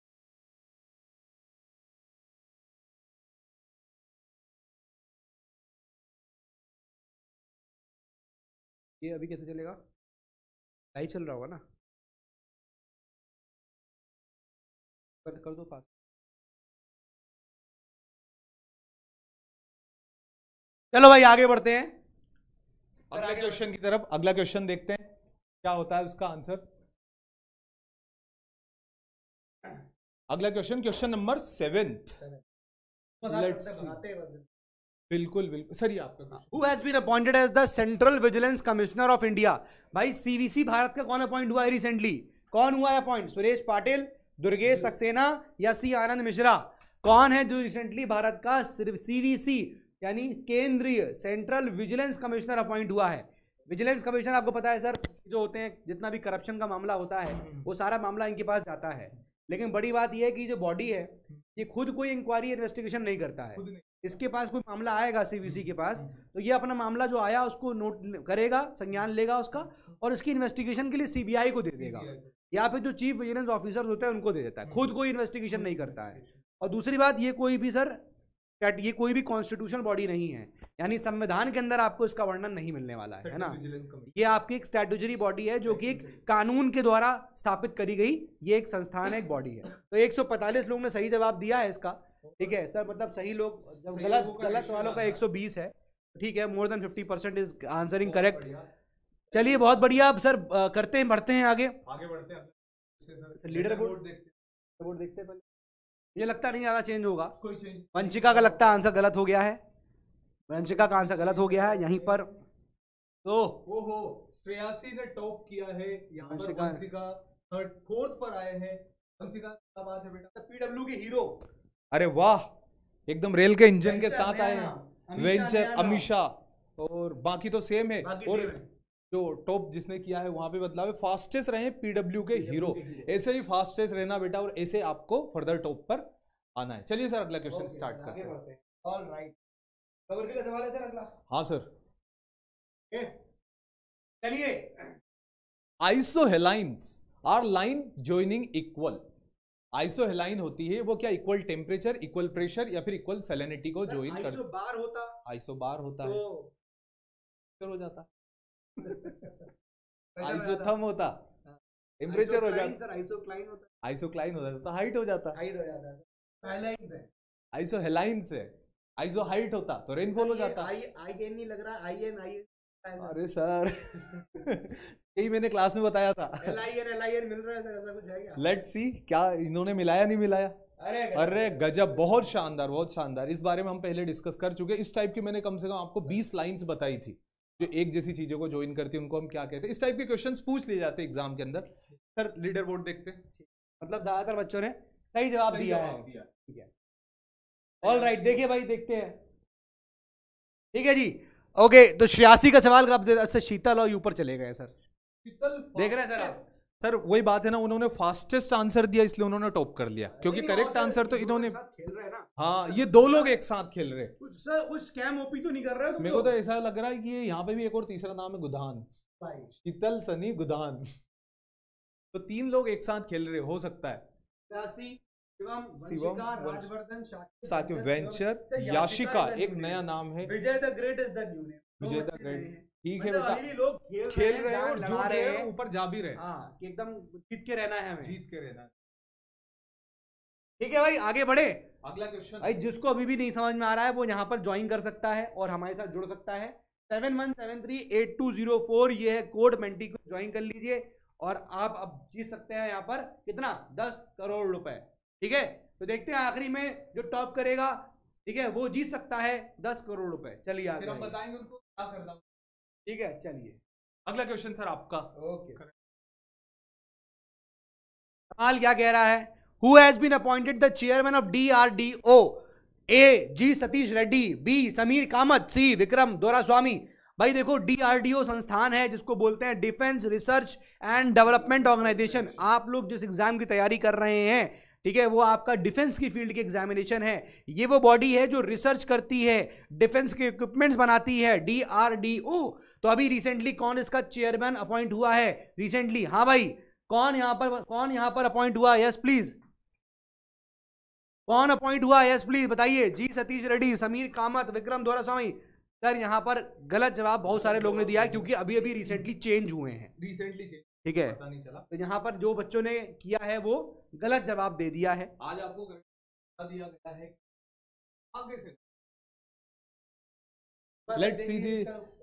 ये अभी कैसे चलेगा? लाइव चल रहा होगा ना? कर, कर दो पास। चलो भाई आगे बढ़ते हैं अगले क्वेश्चन की तरफ। अगला क्वेश्चन देखते हैं क्या होता है उसका आंसर। अगला question, question number seventh. Let's see. बिल्कुल बिल्कुल सर, ये आपका। Who has been appointed as the Central Vigilance Commissioner of India? भाई सीवीसी भारत का कौन अपॉइंट हुआ है रिसेंटली? कौन हुआ है अपॉइंट? सुरेश पाटिल, दुर्गेश सक्सेना या सी आनंद मिश्रा? कौन है जो रिसेंटली भारत का सिर्फ सीवीसी यानी केंद्रीय सेंट्रल विजिलेंस कमिश्नर अपॉइंट हुआ है? विजिलेंस कमिश्नर आपको पता है सर, जो होते हैं जितना भी करप्शन का मामला होता है वो सारा मामला इनके पास जाता है। लेकिन बड़ी बात यह है कि जो बॉडी है ये खुद कोई इंक्वायरी इन्वेस्टिगेशन नहीं करता है। इसके पास कोई मामला आएगा सीवीसी के पास तो ये अपना मामला जो आया उसको नोट करेगा, संज्ञान लेगा उसका, और उसकी इन्वेस्टिगेशन के लिए सीबीआई को दे देगा या फिर जो चीफ विजिलेंस ऑफिसर होते हैं उनको दे देता है। खुद कोई इन्वेस्टिगेशन नहीं करता है। और दूसरी बात, ये कोई भी सर ये कोई भी कॉन्स्टिट्यूशनल बॉडी नहीं है, यानी संविधान के अंदर आपको इसका वर्णन नहीं मिलने वाला है, है ना? ये आपकी एक स्टैट्यूटरी बॉडी है जो कि एक कानून के द्वारा स्थापित करी गई ये एक संस्थान है, एक बॉडी है। तो एक सौ पैंतालीस लोगों ने सही जवाब दिया है इसका, ठीक है सर? मतलब सही लोग, जब गलत गलत वालों का एक सौ बीस है, ठीक है, more than fifty percent is answering correct. चलिए बहुत बढ़िया। अब सर करते हैं, बढ़ते हैं आगे आगे बढ़ते हैं। लीडर बोर्ड देखते बोर्ड देखते हैं। मुझे लगता नहीं ज़्यादा चेंज होगा। कोई चेंज। वंशिका का लगता है आंसर गलत हो गया है, वंशिका का आंसर गलत हो गया है। यहीं पर तो ओहो, श्रेयासी ने टॉप किया है यहाँ पर, वंशिका वंशिका थर्ड फोर्थ पर आए हैं। वंशिका क्या बात है बेटा, पीडब्ल्यू के हीरो। अरे वाह, एकदम रेल के इंजन के साथ आए हैं। वेंचर, अमीशा, और बाकी तो सेम है। और जो टॉप जिसने किया है वहां पे बदलाव है, फास्टेस्ट रहे पीडब्ल्यू के हीरो। ऐसे ही फास्टेस्ट रहना बेटा, और ऐसे आपको फर्दर टॉप पर आना है। चलिए सर अगला क्वेश्चन स्टार्ट करते हैं। ऑल राइट, जोग्राफी का सवाल है सर अगला। हाँ सर, चलिए। Isohalines are line joining equal. Isohaline होती है वो क्या, इक्वल टेम्परेचर, इक्वल प्रेशर या फिर इक्वल सैलिनिटी को ज्वाइन कर। आइसो बार होता, आइसो बार होता तो है, हो जाता आइसोथर्म होता, टेम्परेचर हो जाता, सर आइसोक्लाइन होता, आइसोक्लाइन हो जाता तो हाइट हो जाता, हाइट हो जाता है। आइसोहेलाइन से आइसो हाइट होता तो रेनफॉल हो जाता। आई आई एन नहीं लग रहा, आई एन आई एन। अरे सर यही मैंने क्लास में बताया था। L I N L I N मिल रहा है सर, ऐसा कुछ है क्या? लेट्स सी क्या इन्होंने मिलाया नहीं मिलाया। अरे अरे गजब, बहुत शानदार, बहुत शानदार। इस बारे में हम पहले डिस्कस कर चुके हैं। इस टाइप की मैंने कम से कम आपको बीस लाइंस बताई थी जो एक जैसी चीजों को ज्वाइन करती है, उनको हम क्या कहते हैं। इस टाइप के क्वेश्चंस पूछ लिए जाते हैं एग्जाम के अंदर। सर लीडर बोर्ड देखते हैं, मतलब ज्यादातर बच्चों ने सही जवाब सही दिया जवाब है। दिया। ठीक है, ऑल राइट, देखिए भाई देखते हैं। ठीक है जी, ओके। तो छियासी का सवाल कब दे, अच्छा शीतल और ऊपर चले गए सर। शीतल देख रहे हैं सर आप? सर वही बात है ना, उन्होंने फास्टेस्ट आंसर दिया इसलिए उन्होंने टॉप कर लिया, क्योंकि करेक्ट आंसर तो इन्होंने, खेल रहे हैं ना। हाँ ये दो लोग एक साथ खेल रहे। कुछ सर कुछ स्कैम ओपी तो नहीं कर रहे हो? मेरे को तो ऐसा लग रहा है कि यहाँ पे भी एक और तीसरा नाम है गुधान, शीतल सनी गुधान। तो तीन लोग एक साथ खेल रहे, हो सकता है। शिवम, शिवम, राजवर्धन, साकिब, वेंचर, याशिका एक नया नाम है। Vijay the great is the new name. Vijay the great, ठीक है मतलब बेटा। अभी भी लोग खेल, खेल रहे हैं जान और लगा जो रहे रहे हैं। ऊपर जा भी रहे। हाँ, कि एकदम जीत के रहना है हमें, जीत के रहना। ठीक है भाई, आगे बढ़े। अगला क्वेश्चन भाई जिसको अभी भी नहीं समझ में आ रहा है वो यहाँ पर ज्वाइन कर सकता है और हमारे साथ जुड़ सकता है। Seven one seven three eight two zero four ये है कोड, मेंटी को ज्वाइन कर लीजिए और आप अब जीत सकते हैं यहाँ पर कितना, दस करोड़ रुपए। ठीक है, तो देखते हैं आखिरी में जो टॉप करेगा, ठीक है, वो जीत सकता है दस करोड़ रुपए। चलिए आगे, फिर हम बताएंगे उनको क्या करना। ठीक है, चलिए अगला क्वेश्चन सर आपका। ओके, सवाल क्या कह रहा है? Who has been appointed the chairman of D R D O? A. G. Satish Reddy, B. Sameer Kamat, C. Vikram दोरास्वामी। भाई देखो, D R D O संस्थान है जिसको बोलते हैं defence research and development organisation. आप लोग जिस एग्जाम की तैयारी कर रहे हैं, ठीक है, वो आपका डिफेंस की फील्ड की एग्जामिनेशन है। ये वो बॉडी है जो रिसर्च करती है, डिफेंस के इक्विपमेंट्स बनाती है, D R D O। तो अभी रिसेंटली कौन इसका चेयरमैन अपॉइंट हुआ है? रिसेंटली, हाँ भाई, कौन यहां पर कौन यहां पर अपॉइंट हुआ? यस प्लीज, कौन अपॉइंट हुआ? यस प्लीज बताइए। जी सतीश रेड्डी, समीर कामत, विक्रम दोरास्वामी। सर यहाँ पर गलत जवाब बहुत सारे लोगों ने दिया है क्योंकि अभी अभी रिसेंटली चेंज हुए हैं। रिसेंटली चेंज, ठीक है, पता नहीं चला। तो यहाँ पर जो बच्चों ने किया है वो गलत जवाब दे दिया है। आज आपको बता दिया गया है आगे से। लेट्स सी दी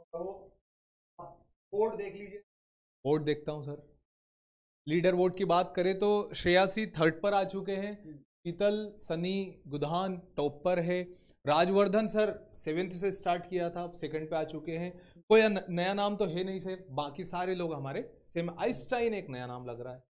बोर्ड देख लीजिए। बोर्ड देखता हूँ सर। लीडर बोर्ड की बात करें तो श्रेयासी थर्ड पर आ चुके हैं, शीतल सनी गुधान टॉप पर है, राजवर्धन सर सेवेंथ से स्टार्ट किया था, अब सेकंड पे आ चुके हैं। कोई नया नाम तो है नहीं सर, बाकी सारे लोग हमारे सेम। आइंस्टाइन एक नया नाम लग रहा है।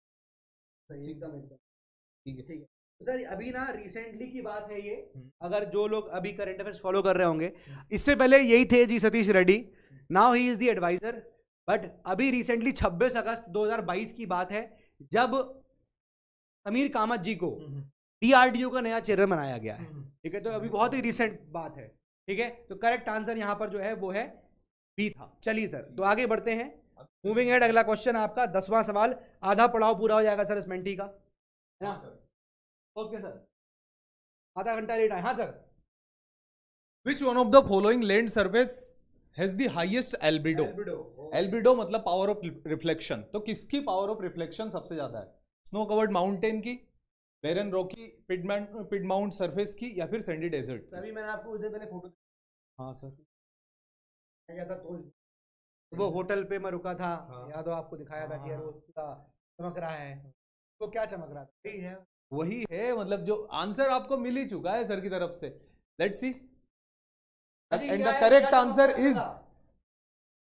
ठीक है, ठीक है सर। अभी ना रिसेंटली की बात है ये, अगर जो लोग अभी करंट अफेयर्स फॉलो कर रहे होंगे, इससे पहले यही थे G Satish Reddy, now he is the adviser. But अभी रिसेंटली छब्बीस अगस्त दो हज़ार बाईस की बात है जब समीर कामत जी को डीआरडीओ का नया चेयरमैन बनाया गया है। ठीक है, तो अभी बहुत ही रिसेंट बात है। ठीक है, तो करेक्ट आंसर यहाँ पर जो है वो है बी था। चलिए सर, तो आगे बढ़ते हैं, मूविंग हेड। अगला क्वेश्चन आपका दसवां सवाल, आधा पड़ाव पूरा हो जाएगा सर इस मेंटी का, है ना? ओके सर, आधा घंटा लेट आए। हाँ sir. Which one of the following land surface has the highest albedo? Albedo मतलब पावर ऑफ रिफ्लेक्शन। तो किसकी पावर ऑफ रिफ्लेक्शन सबसे ज्यादा है? स्नो कवर्ड माउंटेन की, बैरन रॉकी पिडमाउंट सरफेस की, या फिर सैंडी डेजर्ट? अभी मैंने आपको उससे पहले फोटो, हाँ सर, क्या था तो वो होटल पे मैं रुका था, हाँ। याद हो आपको दिखाया था कि यार वो चमक रहा है, वो क्या चमक रहा था? वही है, वही है। मतलब जो आंसर आपको मिल ही चुका है सर की तरफ से। Let's see, and the correct answer is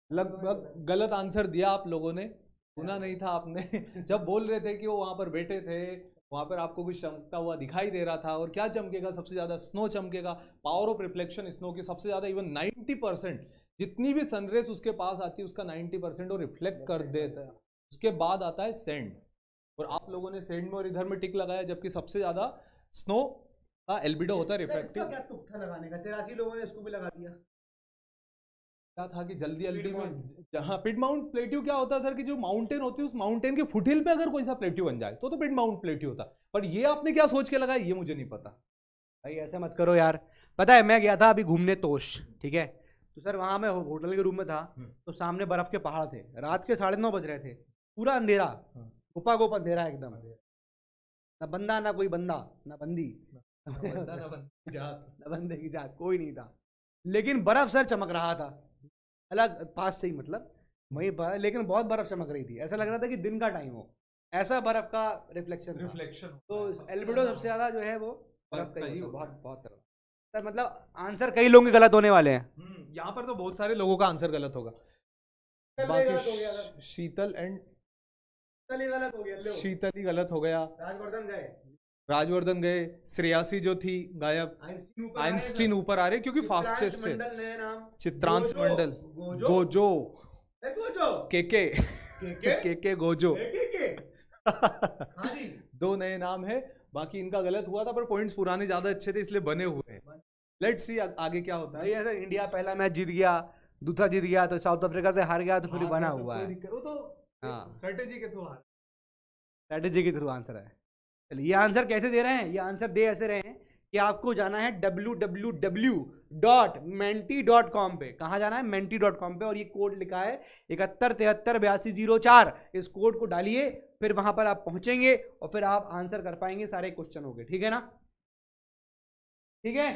लगभग गलत आंसर दिया आप लोगों ने, सुना नहीं था आपने। जब बोल रहे थे कि वो वहां पर बैठे थे, वहां पर आपको कुछ चमकता हुआ दिखाई दे रहा था, और क्या चमकेगा, सबसे ज्यादा स्नो चमकेगा। पावर ऑफ रिफ्लेक्शन स्नो की सबसे ज्यादा, इवन नाइन्टी परसेंट जितनी भी सनरेज उसके पास आती है उसका नाइन्टी परसेंट वो रिफ्लेक्ट कर देता है। उसके बाद आता है सेंड, और आप लोगों ने सेंड में और इधर में टिक लगाया, जबकि सबसे ज्यादा स्नो का एल्बिडो होता है रिफ्रैक्टिव। क्या तुक था लगाने का, तिरासी लोगों ने इसको भी लगा दिया। क्या था कि जल्दी जल्दी में, जहाँ पिड माउंट प्लेट्यू क्या होता है सर, कि जो माउंटेन होती है उस माउंटेन के फुटहिल पे अगर कोई सा प्लेट्यू बन जाए तो तो पिड माउंट प्लेट्यू होता। पर ये आपने क्या सोच के लगाया, ये मुझे नहीं पता। भाई ऐसे मत करो यार। पता है मैं गया था अभी घूमने तोश, ठीक है, तो सर वहां मैं होटल के रूम में था, तो सामने बर्फ के पहाड़ थे, रात के साढ़े नौ बज रहे थे, पूरा अंधेरा, गुपा गुप अंधेरा एकदम, ना बंदा ना कोई बंदा, ना बंदी, ना बंदे की जात, कोई नहीं था, लेकिन बर्फ सर चमक रहा था, अलग पास से ही मतलब वहीं पर, लेकिन बहुत बर्फ चमक रही थी, ऐसा लग रहा था कि दिन का टाइम हो, ऐसा बर्फ का रिफ्लेक्शन रिफ्लेक्शन। तो एल्बिडो सबसे ज्यादा जो है वो बर्फ का ही होता है, बहुत बहुत तरह। सर मतलब आंसर कई लोगों के गलत होने वाले हैं। यहाँ पर तो बहुत सारे लोगों का आंसर गलत होगा। बाकी शीतल एंड गलत हो गया, शीतल ही गलत हो गया। राजवर्धन गए, राजवर्धन गए, श्रेयासी जो थी गायब, आइंस्टीन ऊपर आ रहे क्योंकि फास्टेस्ट है। चित्रांश मंडल, गोजो, के के के के गोजो, दो नए नाम है। बाकी इनका गलत हुआ था, पर पॉइंट्स पुराने ज्यादा अच्छे थे इसलिए बने हुए हैं। लेट्स सी आगे क्या होता है। ऐसा इंडिया पहला मैच जीत गया, दूसरा जीत गया तो साउथ अफ्रीका से हार गया, तो फिर बना हुआ है। वो तो स्ट्रेटेजी के थ्रू स्ट्रेटेजी के थ्रू आंसर है। चलिए ये आंसर कैसे दे रहे हैं, ये आंसर दे ऐसे रहे हैं कि आपको जाना है W W W dot Menti dot com पे। कहाँ जाना है, मेंटी डॉट कॉम पे, और ये कोड लिखा है इकहत्तर तिहत्तर बयासी जीरो चार। इस कोड को डालिए, फिर वहां पर आप पहुंचेंगे और फिर आप आंसर कर पाएंगे सारे क्वेश्चन हो गए। ठीक है ना, ठीक है,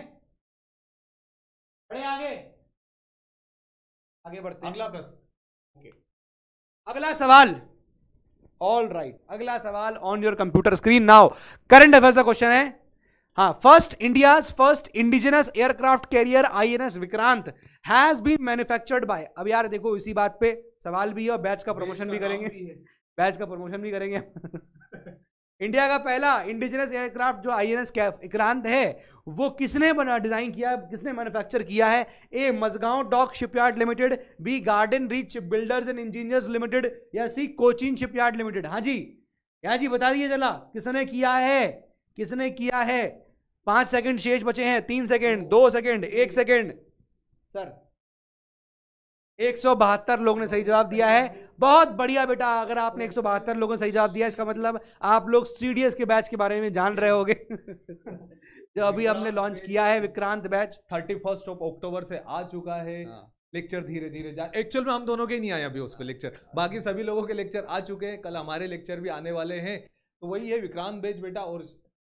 बढ़े आगे आगे बढ़ते हैं। अगला प्रश्न, okay. अगला सवाल, ऑल राइट right. अगला सवाल on your computer screen now. Current affairs का क्वेश्चन है। हाँ, first India's first indigenous aircraft carrier INS Vikrant has been manufactured by. अब यार देखो इसी बात पे सवाल भी है और बैच का प्रमोशन भी करेंगे, बैच का प्रमोशन भी करेंगे। इंडिया का पहला इंडिजिनस एयरक्राफ्ट जो आईएनएस विक्रांत है वो किसने बना डिजाइन किया, किसने मैन्युफैक्चर किया है? A Mazagon dock shipyard limited, B garden reach ship builders and engineers limited, या सी कोचिन शिपयार्ड लिमिटेड। हाँ जी, क्या जी बता दीजिए जला, किसने किया है, किसने किया है? पांच सेकंड शेष बचे हैं, तीन सेकंड, दो सेकंड, एक सेकंड। सर एक सौ बहत्तर लोगों ने सही जवाब दिया है। बहुत बढ़िया बेटा, अगर आपने एक सौ बहत्तर लोगों ने सही जवाब दिया इसका मतलब आप लोग सीडीएस के बैच के बारे में जान रहे होंगे जो अभी हमने लॉन्च किया है Vikrant batch. Thirty first of October से आ चुका है। लेक्चर धीरे धीरे जा, एक्चुअल में हम दोनों के नहीं आए अभी उसको लेक्चर, बाकी सभी लोगों के लेक्चर आ चुके हैं, कल हमारे लेक्चर भी आने वाले हैं। तो वही है विक्रांत बैच बेटा। और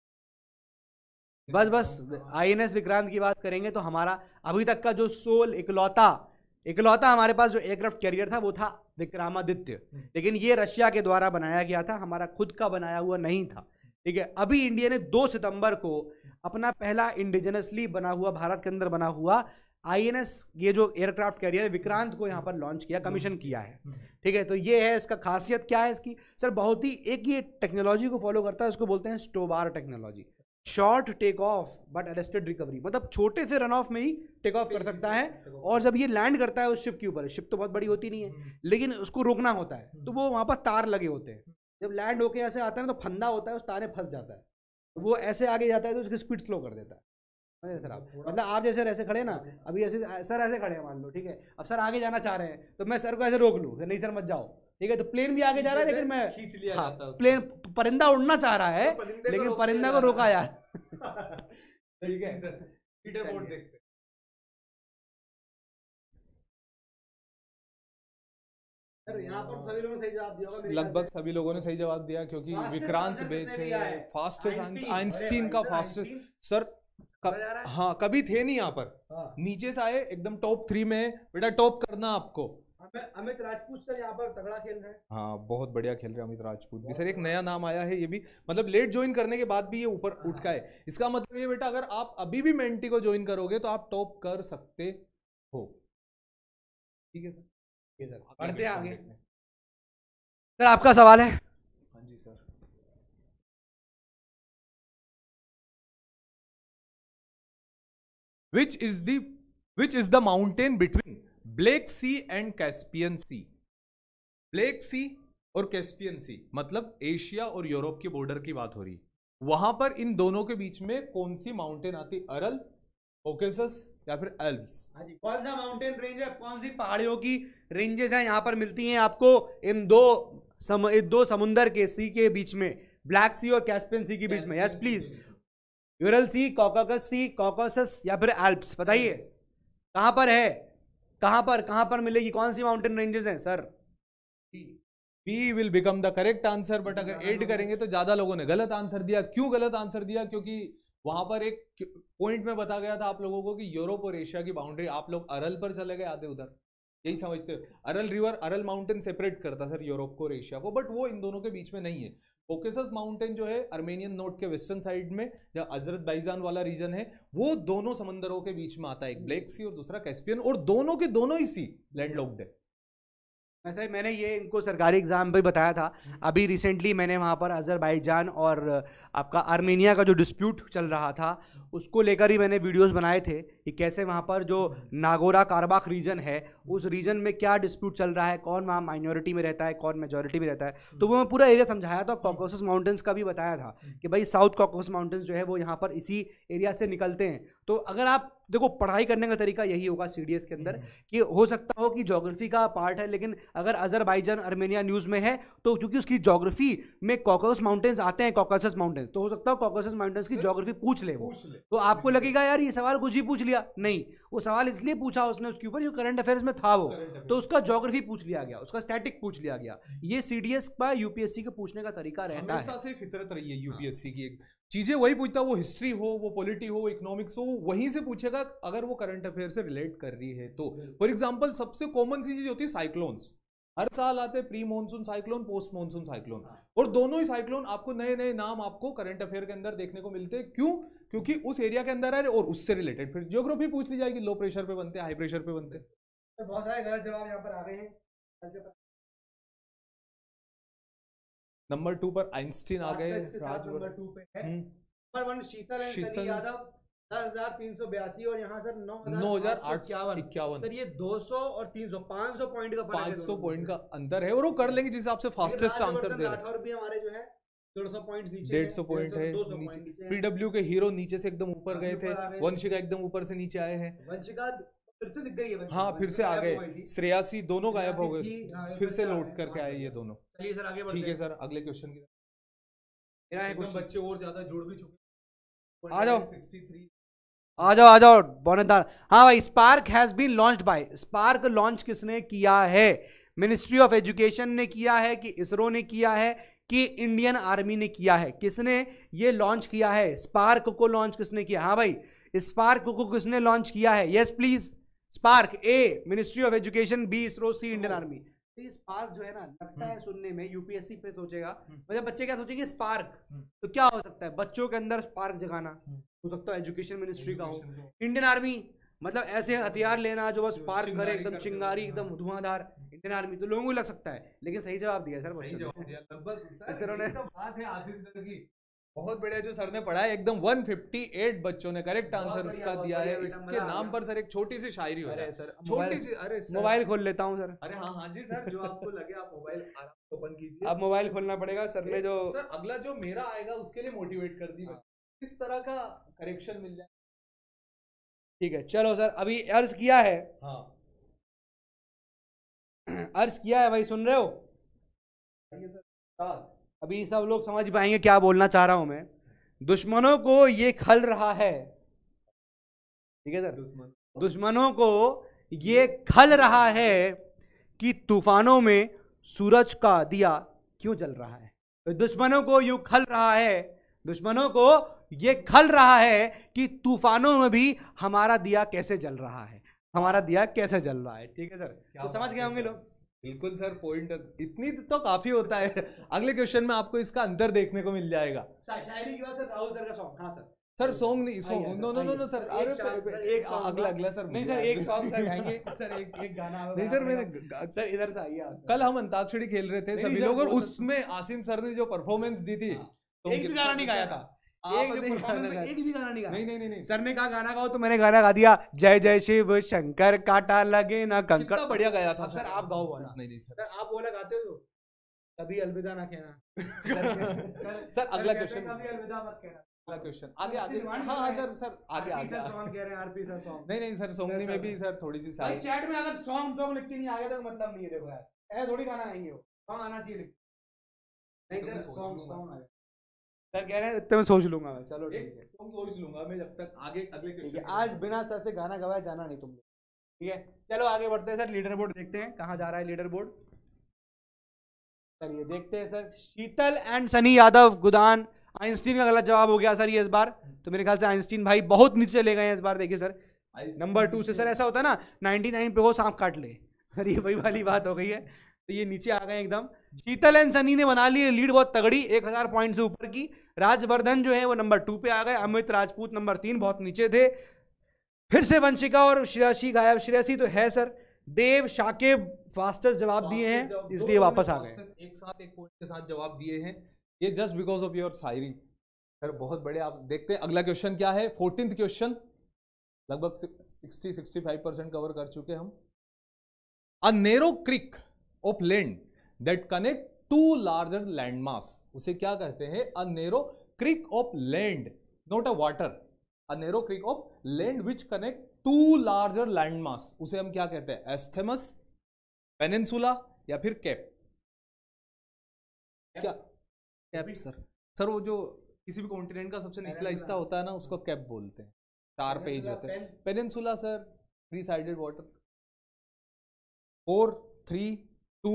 बस बस आईएनएस विक्रांत की बात करेंगे तो हमारा अभी तक का जो सोल इकलौता इकलौता हमारे पास जो एयरक्राफ्ट कैरियर था वो था विक्रमादित्य, लेकिन ये रशिया के द्वारा बनाया गया था, हमारा खुद का बनाया हुआ नहीं था। ठीक है, अभी इंडिया ने दो सितंबर को अपना पहला इंडिजिनसली बना हुआ, भारत के अंदर बना हुआ आईएनएस ये जो एयरक्राफ्ट कैरियर विक्रांत को यहाँ पर लॉन्च किया, कमीशन किया है। ठीक है, तो ये है इसका खासियत क्या है इसकी सर, बहुत ही एक ये टेक्नोलॉजी को फॉलो करता है, उसको बोलते हैं STOBAR technology, short take off but arrested recovery, मतलब छोटे से रन ऑफ में ही टेक ऑफ कर सकता है, और जब ये लैंड करता है उस शिप के ऊपर, शिप तो बहुत बड़ी होती नहीं है लेकिन उसको रोकना होता है, तो वो वहाँ पर तार लगे होते हैं, जब लैंड होके ऐसे आता है ना तो फंदा होता है, उस तार में फंस जाता है, तो वो ऐसे आगे जाता है तो उसकी स्पीड स्लो कर देता है। सर आप मतलब आप जैसे ऐसे खड़े ना, अभी ऐसे सर ऐसे खड़े हैं मान लो, ठीक है, अब सर आगे जाना चाह रहे हैं तो मैं सर को ऐसे रोक लूँ, नहीं सर मत जाओ, ठीक है, तो प्लेन भी आगे जा रहा है लेकिन मैं खींच लिया हाँ, जाता है, प्लेन परिंदा उड़ना चाह रहा है लेकिन परिंदा को रोका यार। ठीक है सर, लीडर बोर्ड देखते हैं। सर यहाँ पर सभी लोगों ने सही जवाब दिया होगा, लगभग सभी लोगों ने सही जवाब दिया, क्योंकि विक्रांत बेच है फास्टेस्ट, आइंस्टीन का फास्टेस्ट सर कब, हाँ कभी थे नहीं यहाँ पर, हाँ। नीचे से आए एकदम टॉप थ्री में, बेटा टॉप करना आपको। अमित राजपूत सर यहाँ पर तगड़ा खेल रहे हैं, हाँ बहुत बढ़िया खेल रहे हैं अमित राजपूत भी सर, एक नया नाम आया है ये भी, मतलब लेट ज्वाइन करने के बाद भी ये ऊपर हाँ। उठ का है। इसका मतलब ये बेटा अगर आप अभी भी मेंटी को ज्वाइन करोगे तो आप टॉप कर सकते हो। ठीक है सर, पढ़ते हैं आगे। सर आपका सवाल है? हाँ जी sir. Which is the which is the mountain between Black Sea and Caspian Sea? Black sea और कैस्पियन सी मतलब एशिया और यूरोप की बॉर्डर की बात हो रही है। वहां पर इन दोनों के बीच में कौन सी माउंटेन आती? अरल, कॉकेसस या फिर एल्प्स? कौन सा माउंटेन रेंज है, कौन सी पहाड़ियों की रेंजेस हैं यहाँ पर मिलती हैं आपको इन दो सम, इन दो समुंदर के सी के बीच में, ब्लैक सी और कैस्पियन सी के बीच में? Yes please. Ural sea, Caucasus sea, Caucasus या फिर एल्प्स? बताइए कहां पर है, कहां पर कहां पर मिलेगी, कौन सी माउंटेन रेंजेस हैं sir? B will become the correct answer, but अगर एड करेंगे तो ज्यादा लोगों ने गलत आंसर दिया। क्यों गलत आंसर दिया? क्योंकि वहां पर एक पॉइंट में बता गया था आप लोगों को कि यूरोप और एशिया की बाउंड्री, आप लोग अरल पर चले गए आधे उधर, यही समझते हो। Aral river, Aral mountain separate करता सर यूरोप को और एशिया को, बट वो इन दोनों के बीच में नहीं है। कॉकेसस माउंटेन जो है अर्मेनियन नोट के वेस्टर्न साइड में, जहाँ अजरबैजान वाला रीजन है, वो दोनों समंदरों के बीच में आता है, एक ब्लैक सी और दूसरा कैस्पियन, और दोनों के दोनों ही सी लैंडलॉक्ड है। ऐसा मैंने ये इनको सरकारी एग्जाम पे बताया था। अभी रिसेंटली मैंने वहाँ पर अजरबैजान और आपका आर्मेनिया का जो डिस्प्यूट चल रहा था उसको लेकर ही मैंने वीडियोस बनाए थे कि कैसे वहाँ पर जो नागोरा कारबाख रीजन है उस रीजन में क्या डिस्प्यूट चल रहा है, कौन वहाँ माइनॉरिटी में रहता है, कौन मेजॉरिटी में रहता है। तो वो मैं पूरा एरिया समझाया था। कॉकेसस माउंटेन्स का भी बताया था कि भाई साउथ कॉकेसस माउंटेन्स जो है वो यहाँ पर इसी एरिया से निकलते हैं। तो अगर आप देखो, पढ़ाई करने का तरीका यही होगा सीडीएस के अंदर कि हो सकता हो कि ज्योग्राफी का पार्ट है, लेकिन अगर अजरबैजान अर्मेनिया न्यूज़ में है तो क्योंकि उसकी ज्योग्राफी में कॉकेसस माउंटेन्स आते हैं, कॉकेसस माउंटेन्स, तो हो सकता हो कॉकेसस माउंटेन्स की ज्योग्राफी पूछ ले वो, तो आपको लगेगा यार ये सवाल कुछ ही पूछ लिया। नहीं, वो सवाल इसलिए पूछा उसने उसके ऊपर जो करंट अफेयर्स में था वो, तो उसका ज्योग्राफी पूछ लिया गया, उसका स्टैटिक पूछ लिया गया। ये सीडीएस का यूपीएससी के पूछने का तरीका रहता है, से फितरत रही है यूपीएससी की। एक चीजें वही पूछता, वो हिस्ट्री हो, वो पॉलिटी हो, इकोनॉमिक्स हो, वहीं से पूछेगा अगर वो करंट अफेयर से रिलेट कर रही है तो। फॉर एग्जांपल सबसे कॉमन सी चीज होती है साइक्लोन्स, हर साल आते हैं pre monsoon cyclone, post monsoon cyclone, और दोनों ही साइक्लोन आपको नए नए नाम आपको करंट अफेयर के अंदर देखने को मिलते हैं। क्यों? क्योंकि उस एरिया के अंदर है और उससे रिलेटेड फिर ज्योग्राफी पूछ ली जाएगी, लो प्रेशर पे बनते हैं, हाई प्रेशर पे बनते हैं। तो बहुत सारे गलत जवाब यहाँ पर आ गए हैं। नंबर टू पर आइंस्टीन आ गए, नंबर टू पे है number one Sheetal and Sunny Yadav दस हजार तीन सौ बयासी और यहाँ सर नौ हजार आठ सौ इक्यावन। सर ये दो सौ और तीन सौ पाँच सौ पॉइंट का पाँच सौ पॉइंट का अंतर है, और वो कर लेंगे जिस हिसाब से फास्टेस्ट आंसर दे रहे हैं। राठौर भी हमारे जो है डेढ़ सौ पॉइंट नीचे, डेढ़ सौ पॉइंट है नीचे। पीडब्ल्यू के हीरो नीचे से एकदम ऊपर गए थे, वंशिका एकदम ऊपर से नीचे आए हैं। वंशिका फिर से दिख गई है, हाँ फिर से आ गए, श्रेयासी दोनों गायब हो गए, फिर से लौट करके आए ये दोनों। चलिए सर आगे ठीक है सर, अगले क्वेश्चन की मेरा है कुछ बच्चे और ज्यादा जुड़ भी चुके। आ जाओ आ जाओ आ जाओ बौनेदार। हाँ भाई, spark has been launched by, spark launch किसने किया है? मिनिस्ट्री ऑफ एजुकेशन ने किया है कि इसरो ने किया है कि इंडियन आर्मी ने किया है? किसने ये लॉन्च किया है? स्पार्क को लॉन्च किसने किया? हाँ भाई, स्पार्क को किसने लॉन्च किया है? Yes please. Spark, A ministry of education, B ISRO, C Indian army. तो स्पार्क जो है ना, लगता है सुनने में यूपीएससी पे सोचेगा, मतलब बच्चे क्या सोचेंगे स्पार्क, तो क्या हो सकता है? बच्चों के अंदर स्पार्क जगाना, हो सकता है एजुकेशन मिनिस्ट्री का हो। इंडियन आर्मी मतलब ऐसे हथियार लेना जो बस स्पार्क करे, एकदम चिंगारी, एकदम धुआंधार, इंडियन आर्मी। तो लोगों को लग सकता है, लेकिन सही जवाब दिया सर बच्चों ने। बहुत बढ़िया जो सर ने पढ़ा है, एकदम एक सौ अट्ठावन बच्चों ने करेक्ट आंसर उसका दिया है। इसके नाम पर सर एक छोटी सी शायरी हो जाए सर, छोटी सी। अरे मोबाइल खोल लेता हूँ सर। अरे हाँ हाँ जी सर, जो आपको लगे आप मोबाइल ओपन कीजिए। अब मोबाइल खोलना पड़ेगा सर ने जो सर अगला जो मेरा आएगा उसके लिए मोटिवेट कर दी, इस तरह का करेक्शन मिल जाए। ठीक है चलो सर, अभी अर्ज किया है। हाँ अर्ज किया है भाई, सुन रहे हो? सर अभी सब लोग समझ पाएंगे क्या बोलना चाह रहा हूं मैं। दुश्मनों को ये खल रहा है, ठीक है सर, दुश्मन दुश्मनों को ये खल रहा है कि तूफानों में सूरज का दिया क्यों जल रहा है। तो दुश्मनों को यूं खल रहा है, दुश्मनों को ये खल रहा है कि तूफानों में भी हमारा दिया कैसे जल रहा है, हमारा दिया कैसे जल रहा है। ठीक है सर, तो समझ गए होंगे लोग। बिल्कुल सर, पॉइंट इतनी तो काफी होता है। अगले क्वेश्चन में आपको इसका अंतर देखने को मिल जाएगा। शायरी की बात सर, राहुल सर का सॉन्ग। हाँ सर, सर सॉन्ग नहीं, सॉन्ग आइए, no no no no sir, एक अरे शॉट, पे- सर, पे- एक song अगला का- अगला सर नहीं सर एक सॉन्ग सर गाएंगे सर, एक एक गाना होगा, नहीं सर, मैंने गाना- ग- सर इधर से आइए आप। कल हम अंताक्षरी खेल रहे थे नहीं, सभी सर, लोग, और वो तो- उसमें आसिम सर ने जो परफॉर्मेंस दी थी, हाँ। तो एक भी गाना नहीं गाया था, आप एक जो नहीं performance गाना में गाया। एक भी गाना नहीं गाया। नहीं नहीं नहीं नहीं सर ने कहा गाना गाओ तो मैंने गाना गा दिया, जय जय शिव शंकर काटा लगे ना कंकड़। कितना बढ़िया गाया था अब सर आप गाओ वाला। नहीं नहीं सर सर आप वो वाला गाते हो, कभी अलविदा ना कहना। सर अगला क्वेश्चन, कभी अलविदा मत कहना। अगला क्वेश्चन आगे आगे अच्छी demand हाँ हाँ कर रहे सर सर आगे आरपी आगे सर आगे। सॉन्ग कह रहे हैं, आरपी सर सॉन्ग। नहीं नहीं सर सोंगनी में भी सर थोड़ी सी भाई साइज। चैट में अगर सॉन्ग सॉन्ग लिख के नहीं आ गया तो मतलब नहीं है, देखो यार ऐसे थोड़ी गाना आएंगे, वो सॉन्ग आना चाहिए लिख। नहीं सर सॉन्ग सॉन्ग आ जाए। सर कह रहे हैं इतने में सोच लूंगा मैं, चलो ठीक है सॉन्ग सोच लूंगा मैं जब तक आगे अगले ठीक है। क्वेश्चन। आज बिना सर से गाना गवाए जाना नहीं तुम लोग, ठीक है। चलो आगे बढ़ते हैं सर, लीडर बोर्ड देखते हैं कहाँ जा रहा है लीडर बोर्ड। सर ये देखते हैं सर, शीतल एंड सनी यादव गुदान। आइंस्टीन का गलत जवाब हो गया सर ये इस बार, तो मेरे ख्याल से आइंस्टीन भाई बहुत नीचे चले गए हैं इस बार। देखिए सर नंबर टू से, सर ऐसा होता है ना निन्यानवे पे हो सांप काट ले, सर ये वही वाली बात हो गई है, तो ये नीचे आ गए एकदम। शीतल एंड सनी ने बना ली लीड बहुत तगड़ी, एक हजार पॉइंट से ऊपर की। राजवर्धन जो है वो नंबर टू पे आ गए, अमित राजपूत नंबर तीन, बहुत नीचे थे। फिर से वंशिका और श्रेयसी गायब, श्रेयसी तो है सर। देव शाकिब फास्टेस्ट जवाब दिए हैं इसलिए वापस आ गए, एक साथ एक पॉइंट के साथ जवाब दिए हैं, ये जस्ट बिकॉज ऑफ योर शायरी सर, बहुत बड़े। आप देखते हैं अगला क्वेश्चन क्या है। फोर्टीन्थ क्वेश्चन, लगभग sixty sixty five percent cover कर चुके हम। A narrow creek of land that connect to larger land mass, उसे क्या कहते हैं? A narrow creek of land, not a water, a narrow creek of land which connect to larger land mass, उसे हम क्या कहते हैं? एस्थेमस, पेनिनसुला या फिर कैप? क्या कैप सर? सर वो जो किसी भी कॉन्टिनेंट का सबसे निचला हिस्सा होता है ना, उसको कैप बोलते हैं। चार पेज होते हैं। Peninsula sir three sided water. Four three two